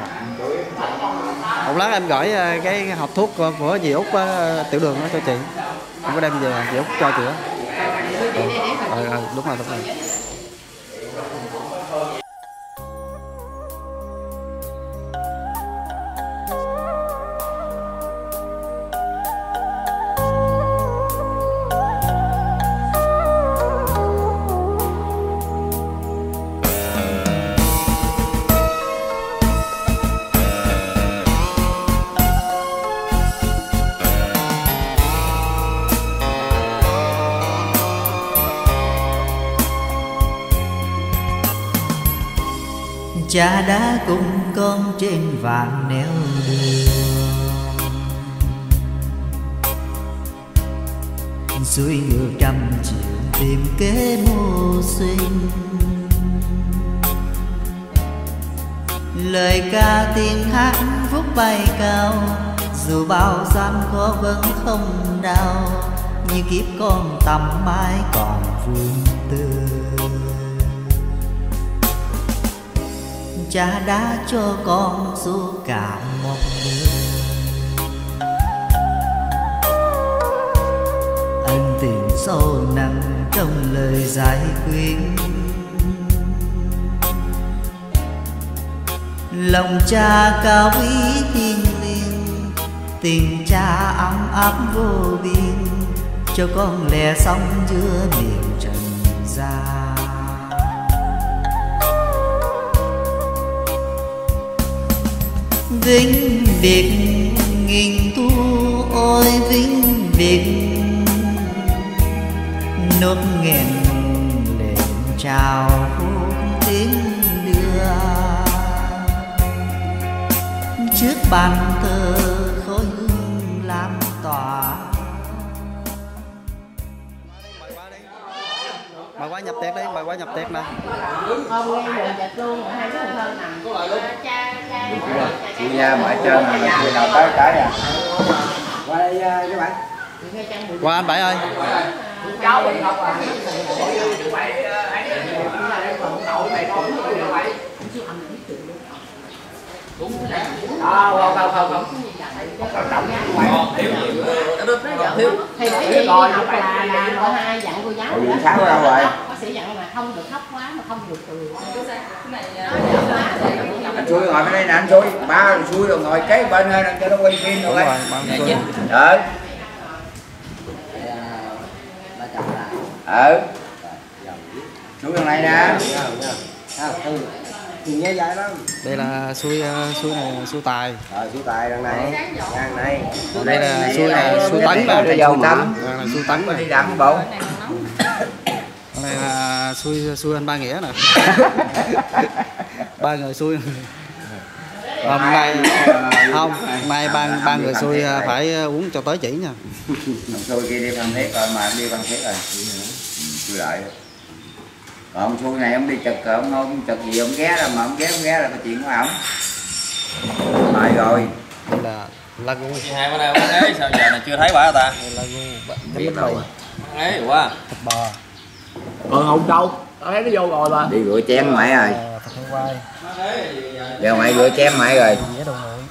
Speaker 1: Một lát em gửi cái hộp thuốc của dì Út tiểu đường đó cho chị. Em có đem về dì Út cho chị đó. Đúng rồi. Cha đã cùng con trên vạn nẻo đường, xuôi ngược trăm chiều tìm kế mưu sinh. Lời ca tiếng hát phúc bay cao, dù bao gian khó vẫn không đau, như kiếp con tầm mãi còn vương tư. Cha đã cho con suốt cả một đời, ân tình sâu nặng trong lời giải khuyên. Lòng cha cao quý thiêng liêng, tình cha ấm áp vô biên, cho con lẻ sống giữa miền trần gian. Vĩnh biệt nghìn thu ôi vĩnh biệt, nốt nghẹn lên chào phút tiếng đưa. Trước bàn thờ khói hương lan tỏa. Mời qua nhập tiệc đi, mời qua nhập tiệc nè.
Speaker 3: Không nghe đường chạch luôn, hai đứa thơ nằm.
Speaker 2: Chị ra mở trơn rồi khi nào tới à. Qua đây các bạn.
Speaker 1: Qua anh Bảy ơi.
Speaker 2: Cháu đi học à.
Speaker 3: Thì cái rồi học là hai dặn cô giáo
Speaker 2: đó. Sáu đâu rồi?
Speaker 3: Bác sĩ dặn là không được khóc quá mà không được cười.
Speaker 2: Anh Xui ngồi bên đây nè anh Xui. Ba anh Xui rồi ngồi kế bên hơi cho nó quay phim rồi. Đấy. Xui thằng này nè.
Speaker 1: Đây là xuôi này xuôi tài.
Speaker 2: Xuôi tài đằng này. Đằng này.
Speaker 1: Đây là xuôi tấn nè.
Speaker 2: Đây dầu tắm.
Speaker 1: Là xuôi tấn nè.
Speaker 2: Đi đậm bộ.
Speaker 1: Đây là xuôi anh Ba Nghĩa nè. Ba người xuôi. Hôm nay không, hôm nay ba người xuôi phải uống cho tới chỉ nha.
Speaker 2: Xuôi kia đi Phan Thiết rồi mà đi Phan Thiết rồi. Xuôi lại. Còn xuôi này ông đi chật ông chật gì ông ghé ra mà ông ghé là cái chuyện của ổng. Lại rồi.
Speaker 1: Đây là Lagu.
Speaker 4: Hai bữa nay ông ấy sao giờ này chưa thấy quả ta?
Speaker 1: Lagu
Speaker 2: Biết đâu à.
Speaker 4: Ấy quá.
Speaker 1: Thịt bò.
Speaker 8: Còn Hùng đâu? Tao thấy nó vô rồi mà.
Speaker 2: Đi rửa chén mày rồi.
Speaker 1: Thịt heo quay.
Speaker 2: Giờ mày rửa chén mày rồi.
Speaker 1: Dĩa đồ nguội.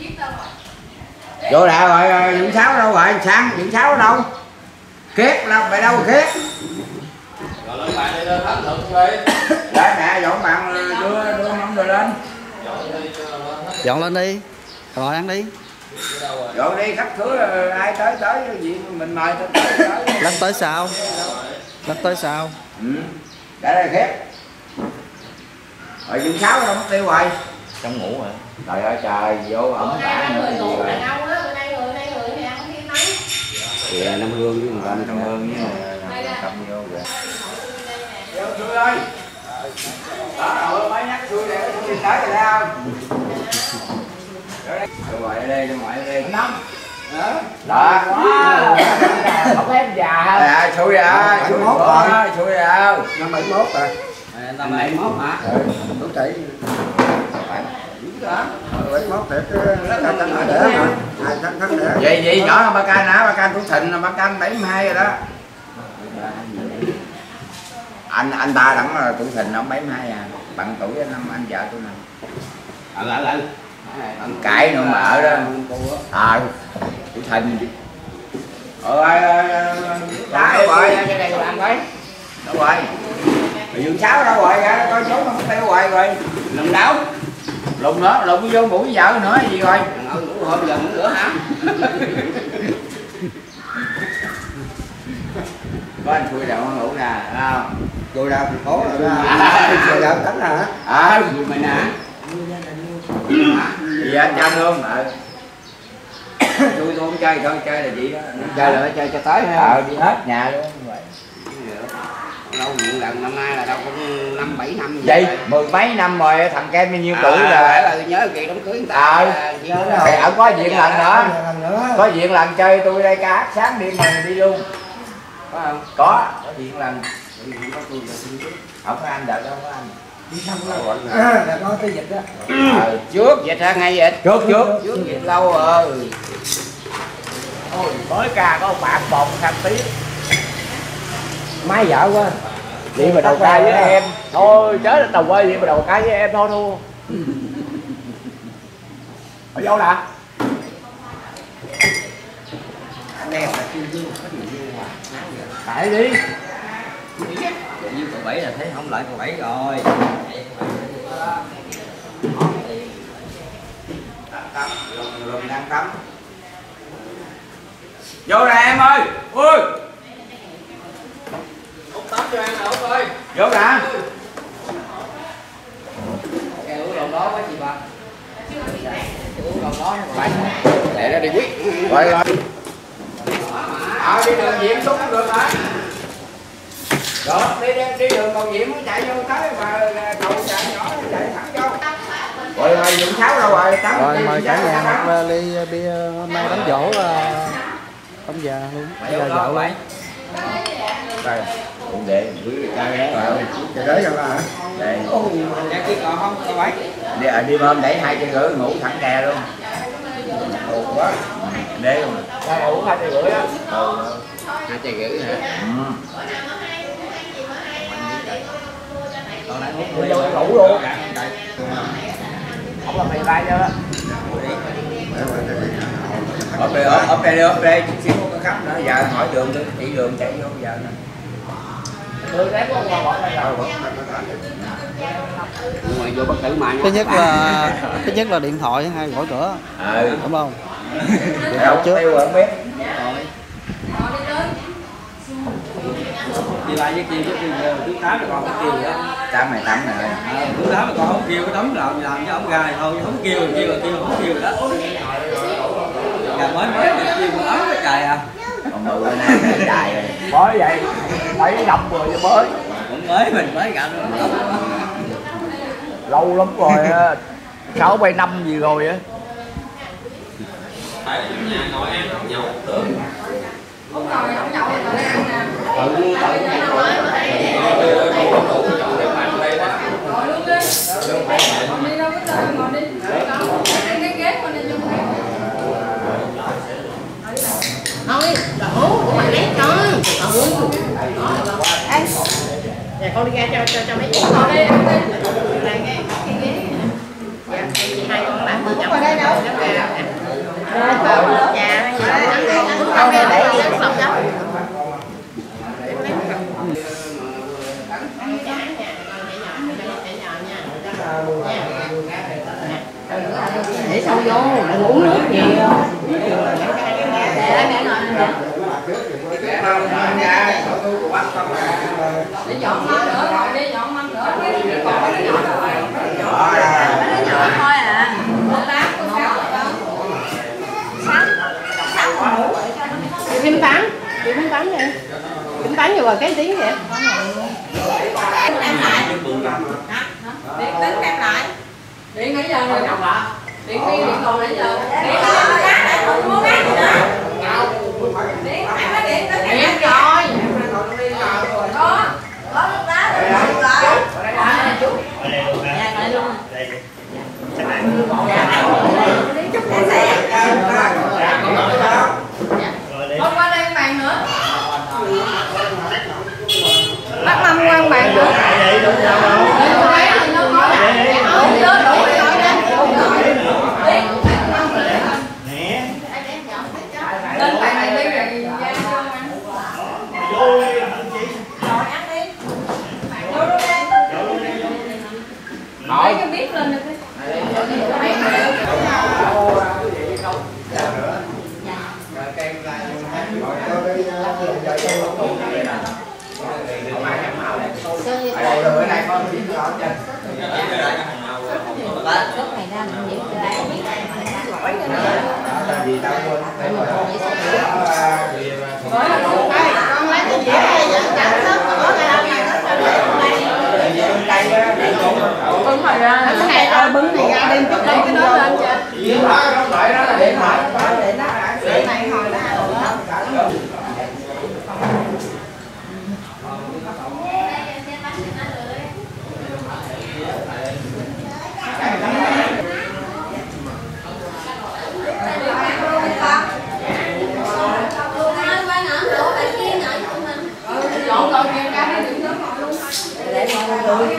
Speaker 2: Vô đã rồi, Dũng Sáu đâu rồi? Sáng Dũng Sáu ở đâu? Khét là mày đâu khét?
Speaker 4: Rồi lên lại đi lên thắng thượng đi.
Speaker 2: Đấy mẹ dọn bạn đưa mắm rồi lên.
Speaker 1: Dọn lên đi. Rồi ăn đi.
Speaker 2: Dọn đi khách khứa ai tới gì mình mời tới.
Speaker 1: Lát tới sao? Lát tới sao?
Speaker 2: Đã đây khét. Rồi Dũng Sáu đâu mất tiêu rồi.
Speaker 4: Trong ngủ rồi.
Speaker 2: Trời ơi trời, vô ổng bả nữa gì rồi. Thì Nam Hương với người Nam Hương với cầm vô rồi. Vô Xui ơi. Đó rồi mới nhắc Xui để Xui tới rồi thấy không? Rồi ngoài đây, ngoài đây. Năm. Đó.
Speaker 8: Không em già hả?
Speaker 2: À Xui à, Xui mốt rồi. Xui đâu?
Speaker 8: Năm 71 rồi.
Speaker 2: Năm 71 hả?
Speaker 8: Đúng chị.
Speaker 2: Đó.
Speaker 8: 71 để tháng đẻ mà. 2 tháng đẻ.
Speaker 2: Vậy nhỏ hơn ba ca nã, ba ca Thủ Thịnh là ba ca 72 rồi đó. Anh ta đẳng là Thủ Thịnh ông 72 à, bằng tuổi với năm anh vợ tôi nè. Anh cãi nữa mà ở đó. Thủ Thịnh. Ơi đâu rồi? Đâu rồi? Dương Sáu đâu rồi? Coi trốn không tiêu rồi. Lần đâu? Lùng nữa, lùng vô ngủ với vợ nữa gì rồi? Ngủ hôm giờ ngủ nữa hả? Có anh Xui đâu ngủ nè, không?
Speaker 8: Tôi ra thành phố rồi đó. Tôi ra Tánh hả?
Speaker 2: Gì mày nè. Gì anh chăm luôn. Tôi không chơi, thôi chơi là gì đó.
Speaker 8: Chơi là phải chơi cho tới ha.
Speaker 2: Đi hết nhà luôn.
Speaker 8: lâu nhiều lần, năm nay là đâu cũng 5-7 năm
Speaker 2: vậy mười mấy năm rồi thằng Kem bao nhiêu tuổi
Speaker 8: là nhớ kỳ đám cưới người ta.
Speaker 2: Thì ông có diện lần nữa, có diện lần chơi tôi đây ca hát sáng đêm mình đi luôn,
Speaker 8: có không?
Speaker 2: có diện lần. Không có anh đợi đâu có anh
Speaker 8: đi xong là có cái dịch đó. Trước dịch ha, ngay dịch trước dịch lâu rồi.
Speaker 2: Ôi mới ca có ông bạn bột thằng tí
Speaker 8: Mai vợ quá
Speaker 2: vậy mà đầu ca với em thôi chết là đầu ơi, vậy mà đầu ca với em thôi thua. Ở đâu nè
Speaker 8: anh em là kêu dương có điều dương mà
Speaker 2: tại đi
Speaker 8: như cậu Bảy là thấy không lại cậu Bảy rồi.
Speaker 2: Lùm đang tắm vô nè em ơi. Ui
Speaker 8: Út tắm cho ăn nào Út ơi.
Speaker 2: vô nè.
Speaker 8: Cái uống lòng đó quá chị bà. Uống lòng đó phải để nó đi quyết.
Speaker 2: Rồi đi đường Diệm xuống được hả? Đó đi đường cầu Diệm chạy vô tới mà cầu chạy nhỏ chạy thẳng vô. Rồi Dũng Sáu đâu rồi?
Speaker 1: Rồi mời cả nhà một ly bia hôm nay đám dỗ ông già luôn. Giờ vợ vậy.
Speaker 2: Đây. Để quý cái đó.
Speaker 8: Cái đấy cho bà hả?
Speaker 2: Đây.
Speaker 8: Cái kia còn không? Cậu Bảy.
Speaker 2: Đi ôm để 2 chai rưỡi ngủ thẳng kè luôn. Ồ quá. Để luôn. Sao ngủ 2 chai rưỡi á?
Speaker 8: 2 chai rưỡi hả? Còn lại
Speaker 2: Đi vô ngủ luôn. Không làm mày bay cho đó. Ốp đây chút xíu có khách nữa, giờ hỏi đường đi, chỉ đường chạy vô giờ nè. Đường đấy có qua bỏ đây rồi.
Speaker 8: Ngoài vô bất tử mai.
Speaker 1: Thứ nhất là điện thoại hay gõ cửa. Đúng không? Điện
Speaker 2: Đâu
Speaker 1: thoại trước.
Speaker 2: tiêu không biết.
Speaker 8: Đi lại với kia thứ 8 là còn không kêu nữa.
Speaker 2: Tám mày tắm nè.
Speaker 8: Thứ 8 là còn không kêu, cái tấm làm cho ông gà thôi, không kêu không kêu đó. Gà mới kêu con ớt cái trời à.
Speaker 2: Còn mười bữa nay nó dài rồi. Mới vậy, thấy đập rồi cho mới.
Speaker 8: Cũng mới mình mới gặp nó.
Speaker 2: Lâu lắm rồi, 6-7 năm gì rồi á.
Speaker 4: Phải ở nhà ngồi ăn không nhậu được.
Speaker 5: Không ngồi không nhậu thì ngồi ăn nè. Ngồi luôn đi. Còn đi đâu có chơi, ngồi đi. Cái ghế con đi vô.
Speaker 7: Thôi, đổ của mình lấy con. Anh. Dạ con đi ra cho mấy chị.
Speaker 5: Ngồi đi, ăn đi.
Speaker 7: Là cái ghế. Dạ, chị hai con làm vợ chồng. Ở đây đâu? Dạ, ăn đi để đi xong đó. Để xong vô, lại uống nước nhiều.
Speaker 5: Để dọn mâm nữa rồi đi, dọn mâm nữa. Còn cái nhỏ rồi.
Speaker 7: Nó nhỏ thôi à.
Speaker 5: Một lát con sáu rồi đâu.
Speaker 7: Chị Kim Tán đi. Kim Tán nhiều rồi cái tiếng vậy.
Speaker 5: Điện tính xem lại. Điện nãy giờ rồi. Điện đi, điện còn nãy giờ. Điện không có gác gì nữa. Điện, em nói điện tính. Điện rồi. Có lúc đó rồi. Chú. Dạ, lại luôn. Chút cái xe. Không qua đây bàn nữa. Bắt mâm qua bàn nữa. Lên bàn này đi rồi ra cho ăn. Rồi ăn đi. Vô luôn đi. Lấy cái bếp lên được đi.
Speaker 2: Bữa nay con biết rõ chưa?
Speaker 7: Lúc này ra mình giữ cái đấy.
Speaker 2: Vì tao quên
Speaker 7: Con lấy cái dĩa này dẫn dẫn thức có cái đâu
Speaker 5: bưng hồi ra
Speaker 3: cái này bưng này ra đem chút
Speaker 5: cái đó lên cho
Speaker 3: để này hồi đó
Speaker 5: dọn rồi kia ra đi đừng
Speaker 3: để mọi người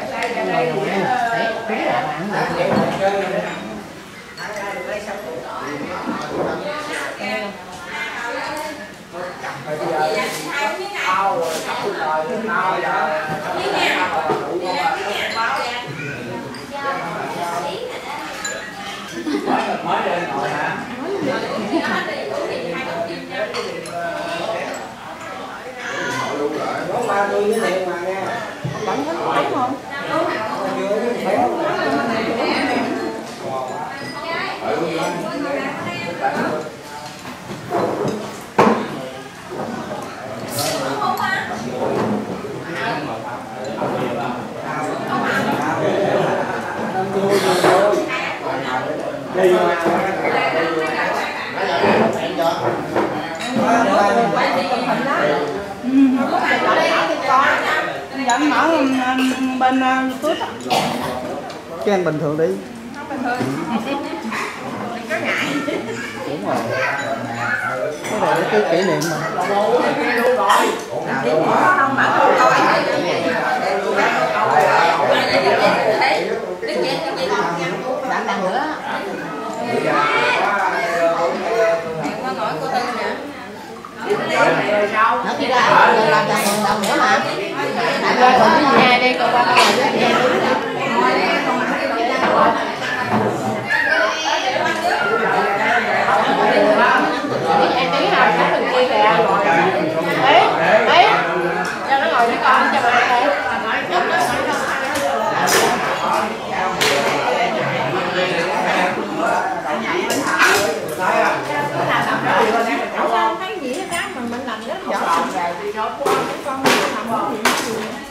Speaker 7: dẫn mở bên tút
Speaker 1: Cái anh bình thường đi.
Speaker 3: Đúng rồi.
Speaker 1: Cái này là cái kỷ niệm mà.
Speaker 3: Đang nữa. Nó đi ra làm cho hàng đồng nữa mà.
Speaker 7: rồi còn cái nhà đây còn qua rồi đó nhà em tí nào cái phần kia kìa ấy cho nó ngồi nó con cho bà đây
Speaker 3: Sao thấy gì cái mà mình làm rất giỏi. Con làm gì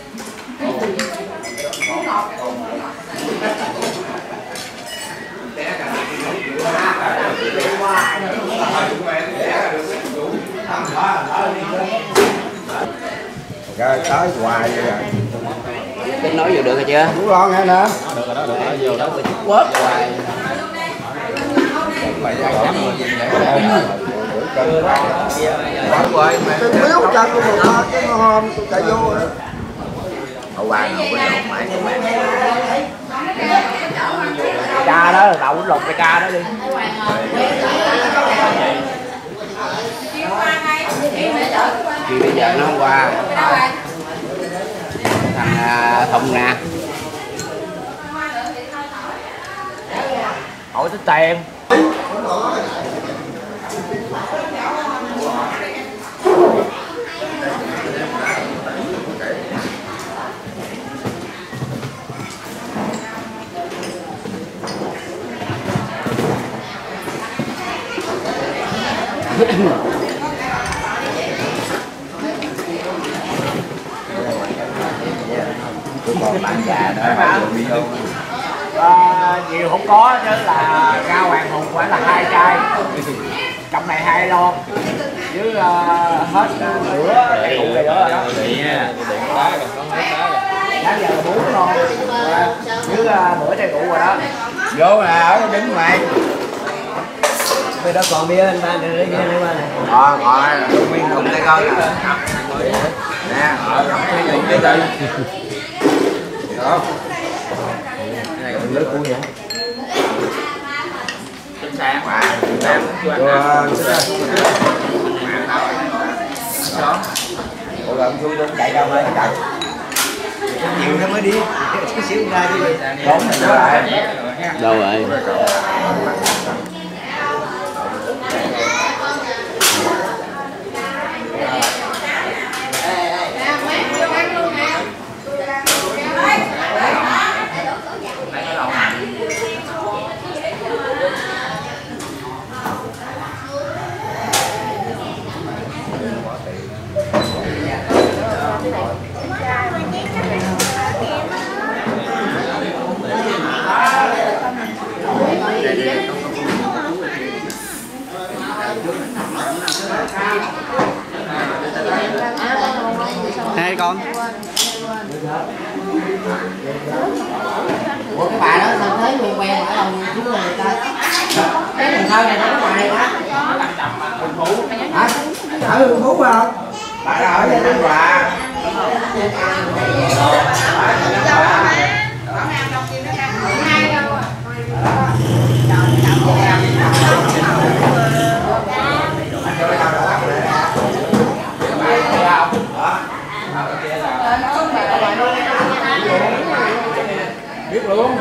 Speaker 2: Rồi tới hoài vậy rồi.
Speaker 8: Kết nối vô được rồi chưa?
Speaker 2: Đúng lo nghe nè.
Speaker 4: Được rồi đó, được rồi, vô đó.
Speaker 2: Quớt hoài. Mày ra chấm rồi mày biếu chân của một ba cái hôm tôi chạy vô rồi. Hậu bàn không có lộn mãi cho mày. Ca đó đậu lột cái ca đó đi. Thì bây giờ nó không qua thằng Thùng nè, hỏi tới tiền. Còn bạn già nữa mà nhiều không có chứ là Cao Hoàng Hùng phải là 2 chai, trong này 2 lon với hết nửa cái cục này nữa đó. Sáng giờ 4 lon với nửa chai rượu rồi đó. Vô nè, ở đứng mày.
Speaker 8: Bây đó còn bia anh ta để bia này qua này.
Speaker 2: Rồi, nguyên cùng tay coi nè. Nè, nguyên cùng tay coi. Đó. Này còn lưới cua vậy. Chính xác mà. Ủa rồi ông xuống chạy đâu lên chạy.
Speaker 8: Nhiều nó mới đi. Chút xíu ra chứ.
Speaker 2: Đúng rồi.
Speaker 8: Đâu rồi?
Speaker 1: Hai con.
Speaker 2: Ủa cái bà đó sao thấy quen quen ở đâu chú người ta cái Cần Thơ này nó có bà này hả? Hả? Ở Đồng Phú không? Bà đã ở đây đến bà. Biết luôn.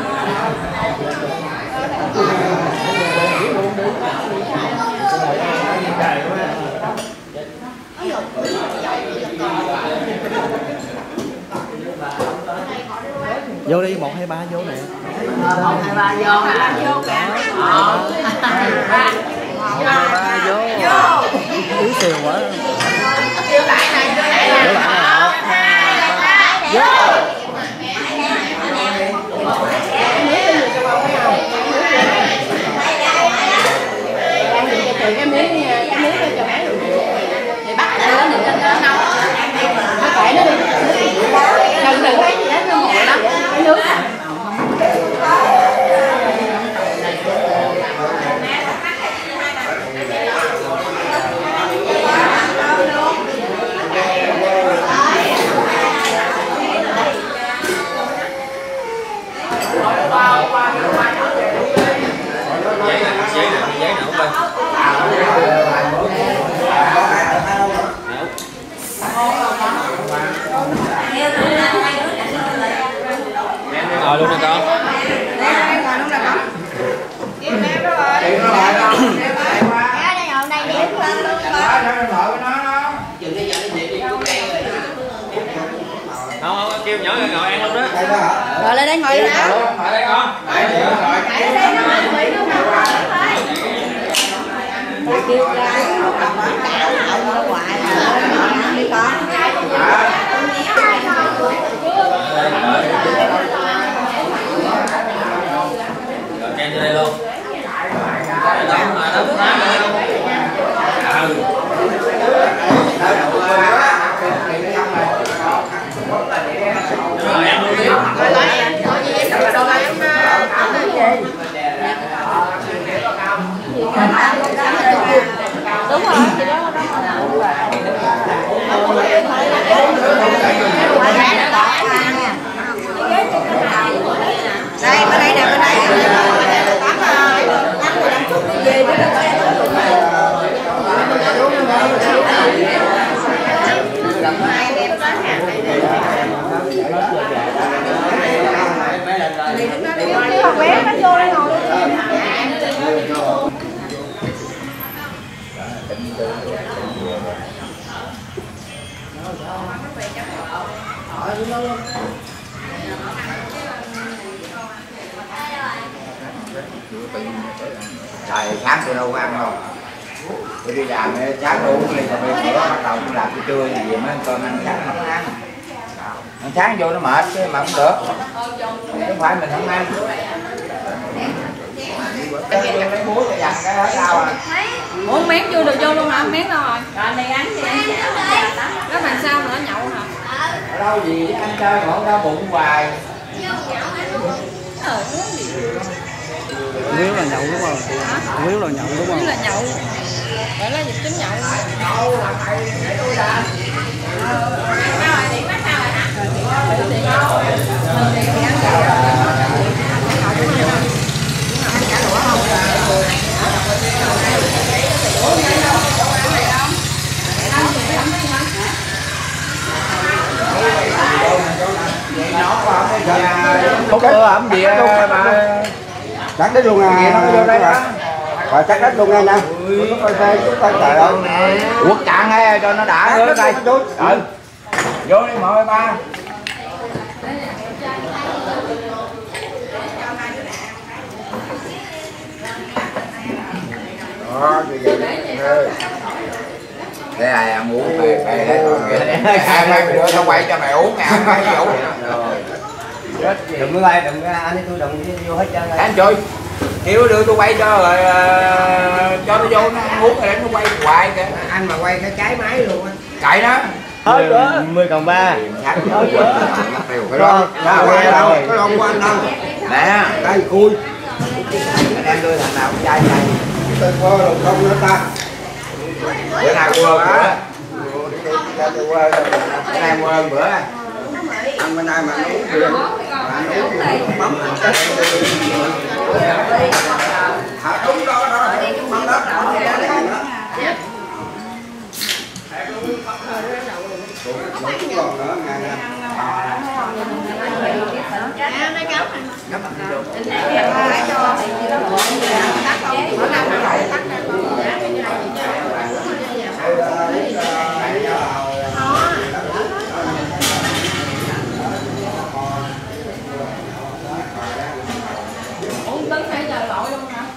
Speaker 1: Vô đi 1 2 3 vô nè.
Speaker 5: 1 2 3 vô cả.
Speaker 1: 1 2 3 vô. Yếu xìu quá.
Speaker 5: Vô lại này, vô lại này. 1 2 3 vô.
Speaker 7: Cái miếng đó cho bé
Speaker 5: Thì bắt lại lên thì trên nó nấu.
Speaker 7: nó kệ nó đi đừng đừng lấy gì hết nó ngồi lắm cái nước
Speaker 4: Ngồi luôn nè con. Không, kêu nhỏ ra ngồi ăn luôn đó.
Speaker 7: rồi lên đây ngồi đi nào
Speaker 4: Ngồi đây con.
Speaker 3: kêu ra hoài đi con.
Speaker 4: Rồi kem vô đây luôn. Đóng mà đóng má nữa không? Rồi ăn luôn đi.
Speaker 7: đúng rồi chị đó
Speaker 3: Đây bên đây nè, bên đây về chứ đừng có
Speaker 7: cái thằng bé nó vô đây ngồi
Speaker 2: Trời sáng tôi đâu có ăn đâu. Tôi đi làm sáng tôi uống ly cà phê nữa bắt đầu tôi làm tôi trưa gì mấy con ăn sáng không ăn. Ăn sáng vô nó mệt chứ mà không được. Không phải mình không ăn. Cái muối cái dằn cái hết sao à.
Speaker 5: Ủa miếng chưa được vô luôn hả? Miếng đâu rồi? Rồi đi ăn đi. Các bạn sao mà nó nhậu hả?
Speaker 2: Ở đâu gì ăn chơi mà không đau bụng hoài.
Speaker 1: Quý là nhậu đúng không? Quý là nhậu đúng không?
Speaker 5: Quý là nhậu. Gọi là dịch chính nhậu.
Speaker 2: Không có ẩm gì mà
Speaker 6: Cắt đít luôn à.
Speaker 2: vô đây đó.
Speaker 6: Rồi cắt đít luôn nha. Trời ơi.
Speaker 2: Quất cạn hay cho nó đã nữa đây. Ừ. Vô đi mọi ba. Đó, đây là ăn uống mày đưa tao quay cho mày uống nè, mày uống.
Speaker 8: Đừng có đây, đừng có anh ấy tôi đừng vô hết trơn rồi.
Speaker 2: Anh chơi. kêu đưa tôi quay cho rồi cho nó vô nó uống rồi nó quay hoài kìa.
Speaker 9: Anh mà quay cái trái máy luôn á.
Speaker 2: Cậy nó.
Speaker 6: Hết bữa 10/3.
Speaker 2: Hết
Speaker 9: bữa. Cái đó quay đâu, cái lon của anh đâu.
Speaker 2: Nè,
Speaker 9: cái khui.
Speaker 2: anh em tôi thằng nào cũng trai trai.
Speaker 9: Tôi có đồng không nữa ta.
Speaker 2: Bữa nào mua bữa. Bữa nay mua hơn bữa.
Speaker 9: Ăn bữa nay mà nó uống rượu. Anh uống mắm. Đúng đó, mắm đó.
Speaker 5: Tấn phải chờ lội luôn hả?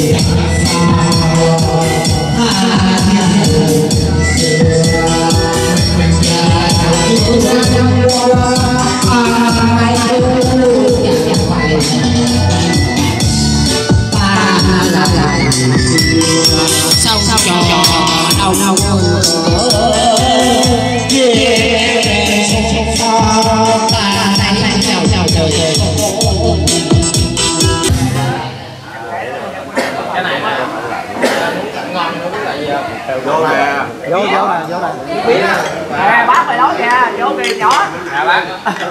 Speaker 5: Bác mày nói kìa, vô kìa nhỏ.
Speaker 2: Dạ bác.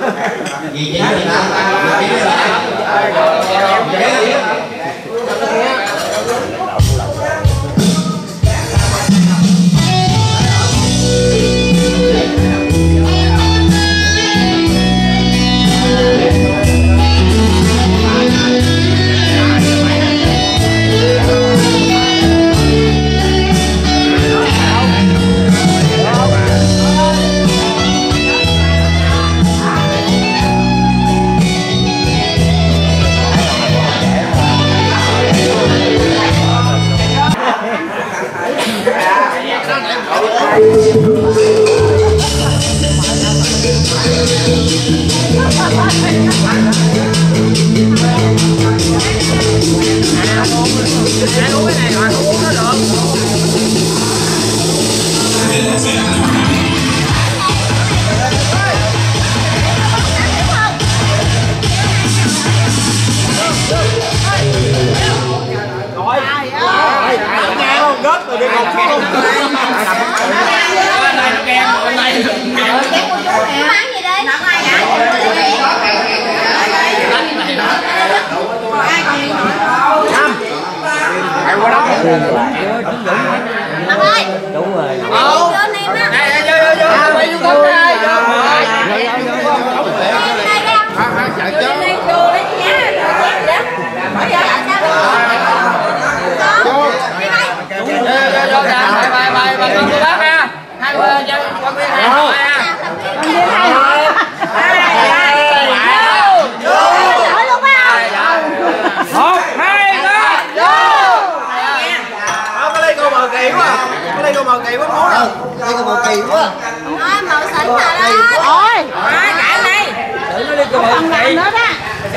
Speaker 7: Đúng rồi.
Speaker 3: Màu xịn rồi đó. Ôi, chạy đi. Nó đi cùng phần làm nữa đó.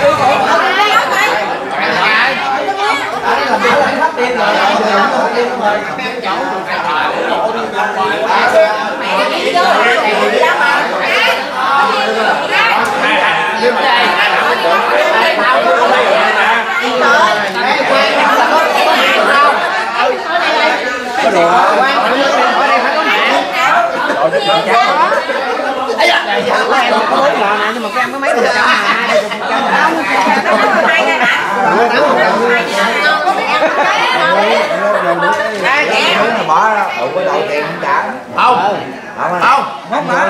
Speaker 5: Nhưng mà các em có mấy người
Speaker 2: bỏ đủ cái đầu tiền không trả không không mà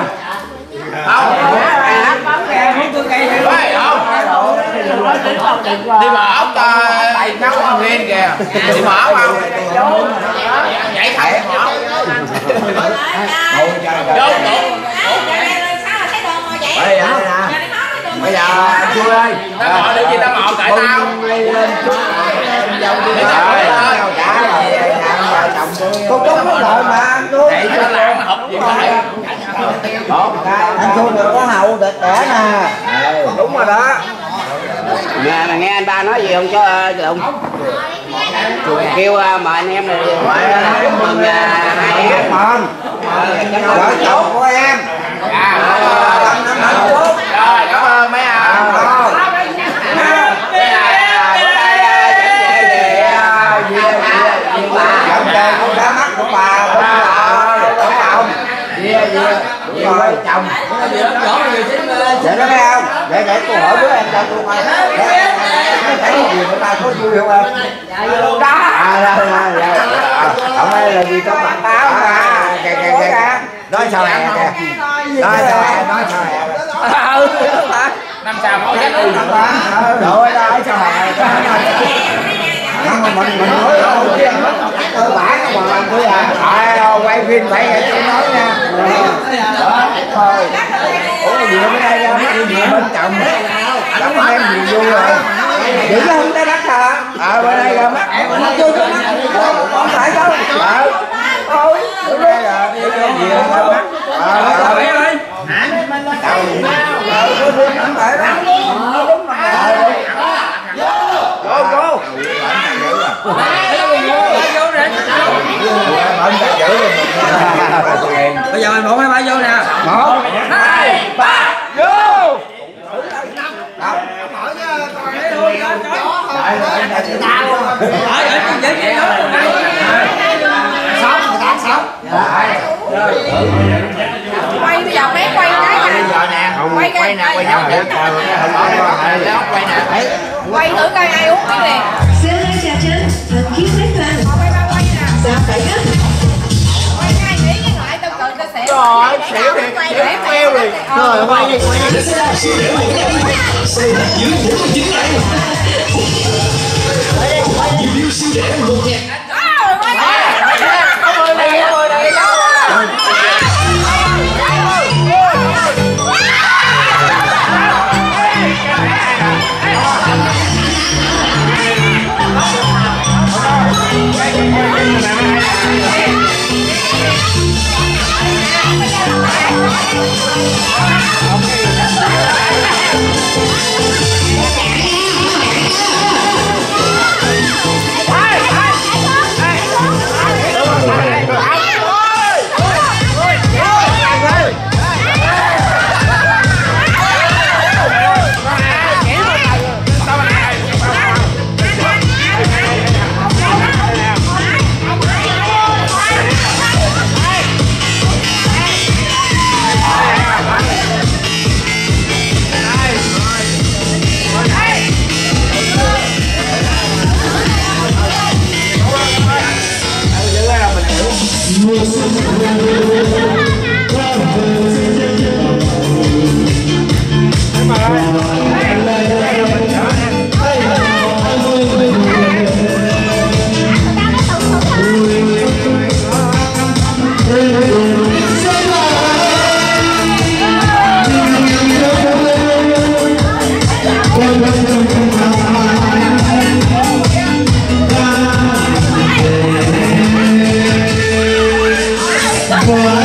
Speaker 2: đi mở ốc nấu riêng kìa, đi mở ốc không nhảy thẻ nhỏ bây giờ anh Chui ơi, tao mò được gì tao mò cởi tao lên chút dòng đi có chút nó đợi mà anh Chui để cho làm học gì phải anh Chui được có hậu địch đẻ nè đúng rồi đó nghe anh ba nói gì không cho kêu mời anh em này mừng hai em vợ chồng của em rồi cảm ơn mấy anh con cá mắt của bà đúng rồi chồng vậy đó thấy không để cô hỏi với em cho tôi coi thấy gì của ta có vui không em đó không ai là gì trong bản táo mà nói sao hẹn kìa nói sao hẹn năm sao mỗi cái rồi đó sao hẹn mình nói cơ bản mà anh cứ quay phim phải vậy tôi nói nha thôi ủa gì ở đây ra mất gì bên chồng đóng em gì vui rồi vậy chứ không tới đất hả bên đây ra mắt chưa có mắt không phải đâu thôi đúng rồi gì ra mắt
Speaker 8: Bảy ơi.
Speaker 2: Cô
Speaker 8: Bây giờ mình 1, 2, 3 vô nè.
Speaker 2: 1, 2, 3 vô.
Speaker 5: Quay bây giờ bé quay cái nè. Quay nè, quay nhau nè. Quay thử coi ai uống cái gì. Quay ngay nghĩ cái lại tao cười tao sẽ.
Speaker 2: Trời xỉu thiệt, xỉu queo rồi. Rồi quay đi.
Speaker 10: Boy.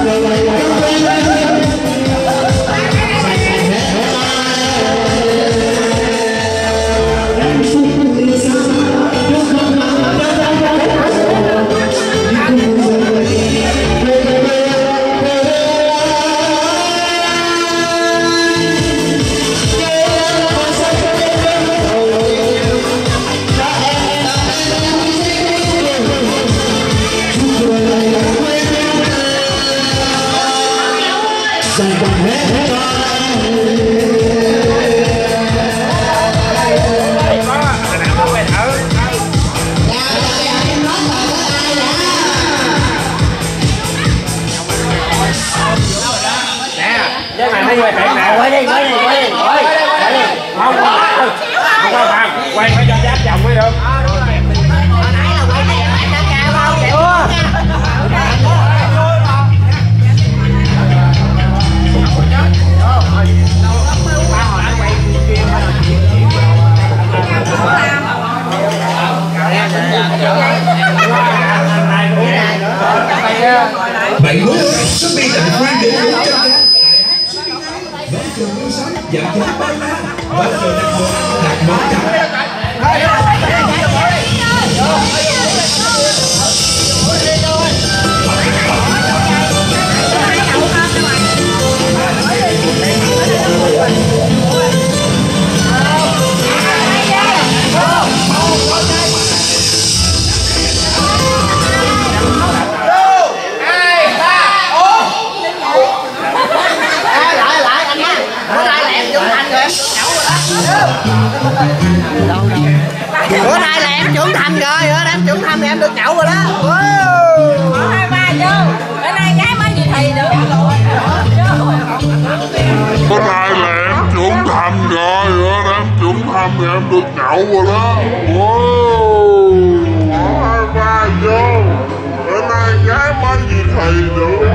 Speaker 10: Quay phải cho giáp chồng mới được.
Speaker 11: Bạn muốn xuất đi tận khoan để hỗ trợ với trường nguyên sách giảm giá bay la và giờ đặt món chặt.
Speaker 3: Bữa nay là em trưởng thành rồi, em trưởng thành thì em được nhậu rồi đó. Wow. 23 vô. Bữa nay gái mới gì thì được.
Speaker 12: Bữa nay là em trưởng thành rồi, em trưởng thành thì em được nhậu rồi đó. Wow. 23 vô. Bữa nay gái mới gì thì được.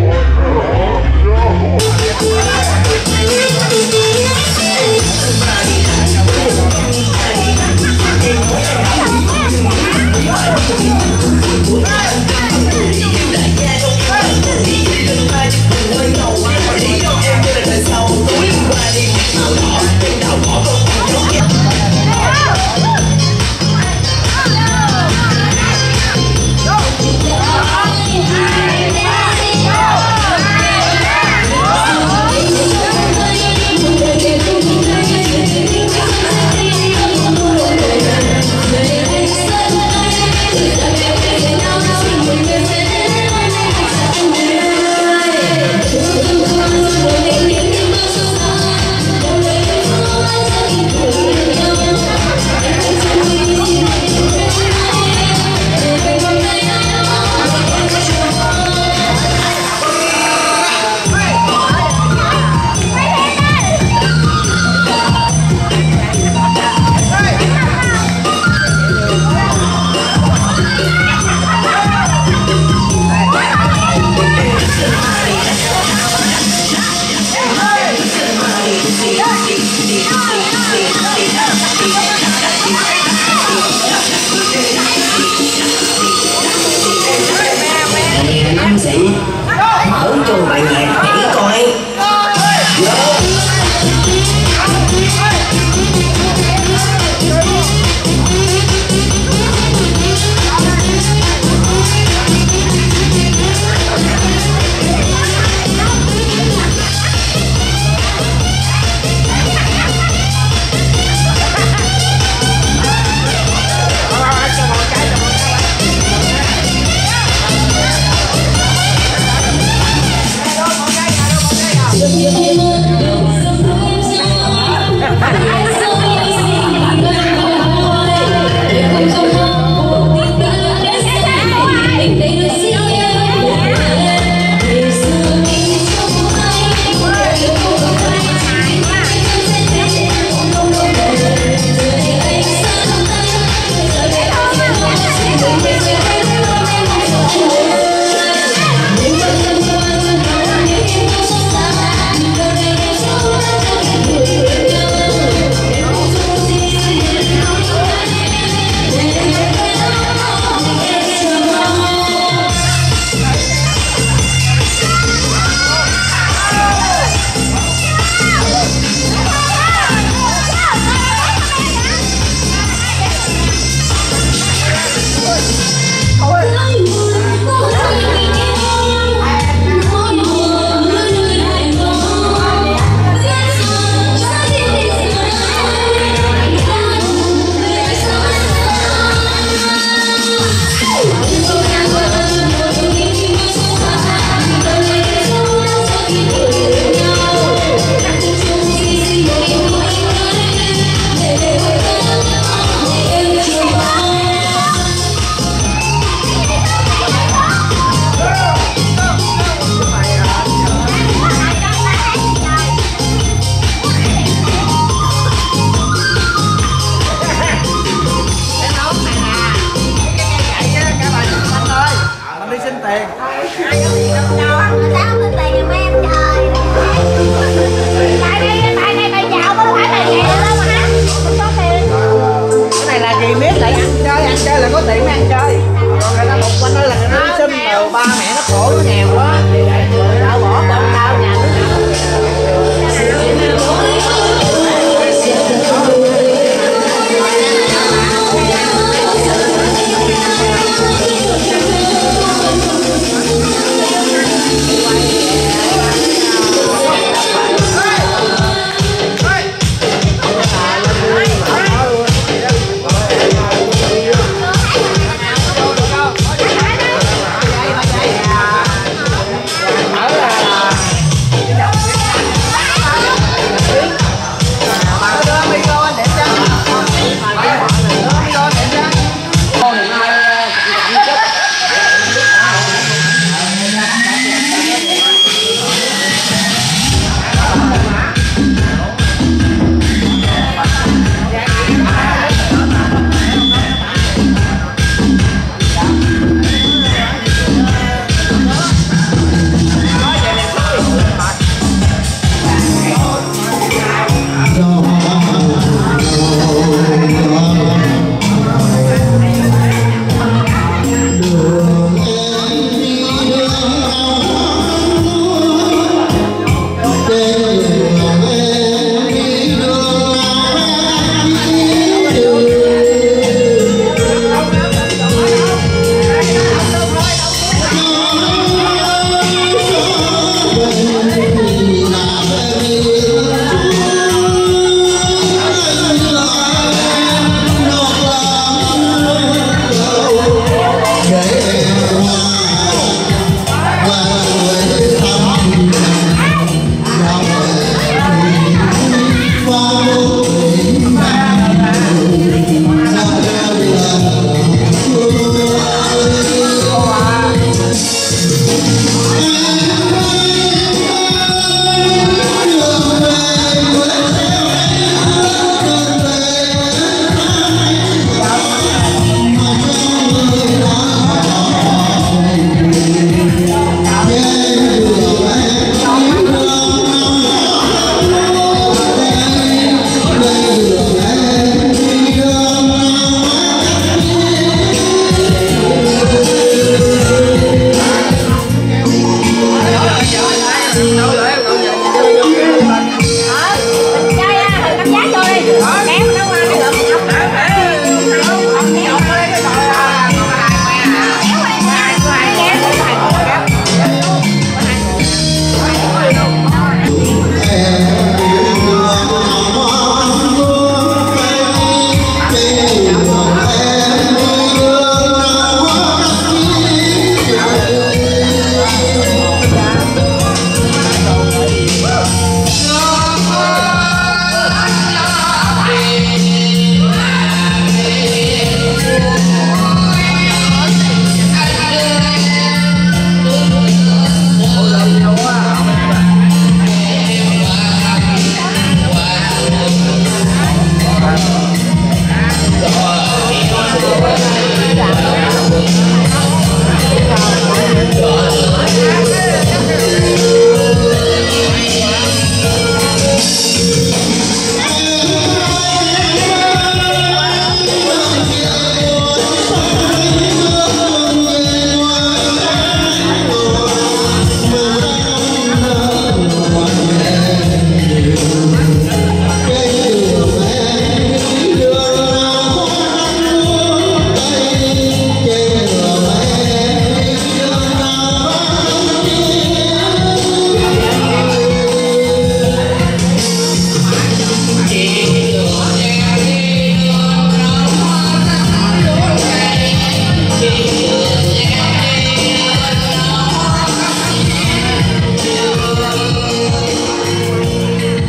Speaker 13: Anh sẽ mở cho bài nhạc để coi.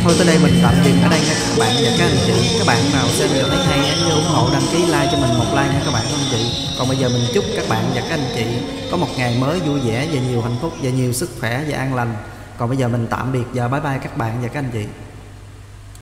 Speaker 1: Thôi tới đây mình tạm dừng ở đây nha các bạn và các anh chị. Các bạn nào xem video thấy hay nhớ ủng hộ, đăng ký, like cho mình một like nha các bạn các anh chị. Còn bây giờ mình chúc các bạn và các anh chị có một ngày mới vui vẻ và nhiều hạnh phúc và nhiều sức khỏe và an lành. Còn bây giờ mình tạm biệt và bye bye các bạn và các anh chị.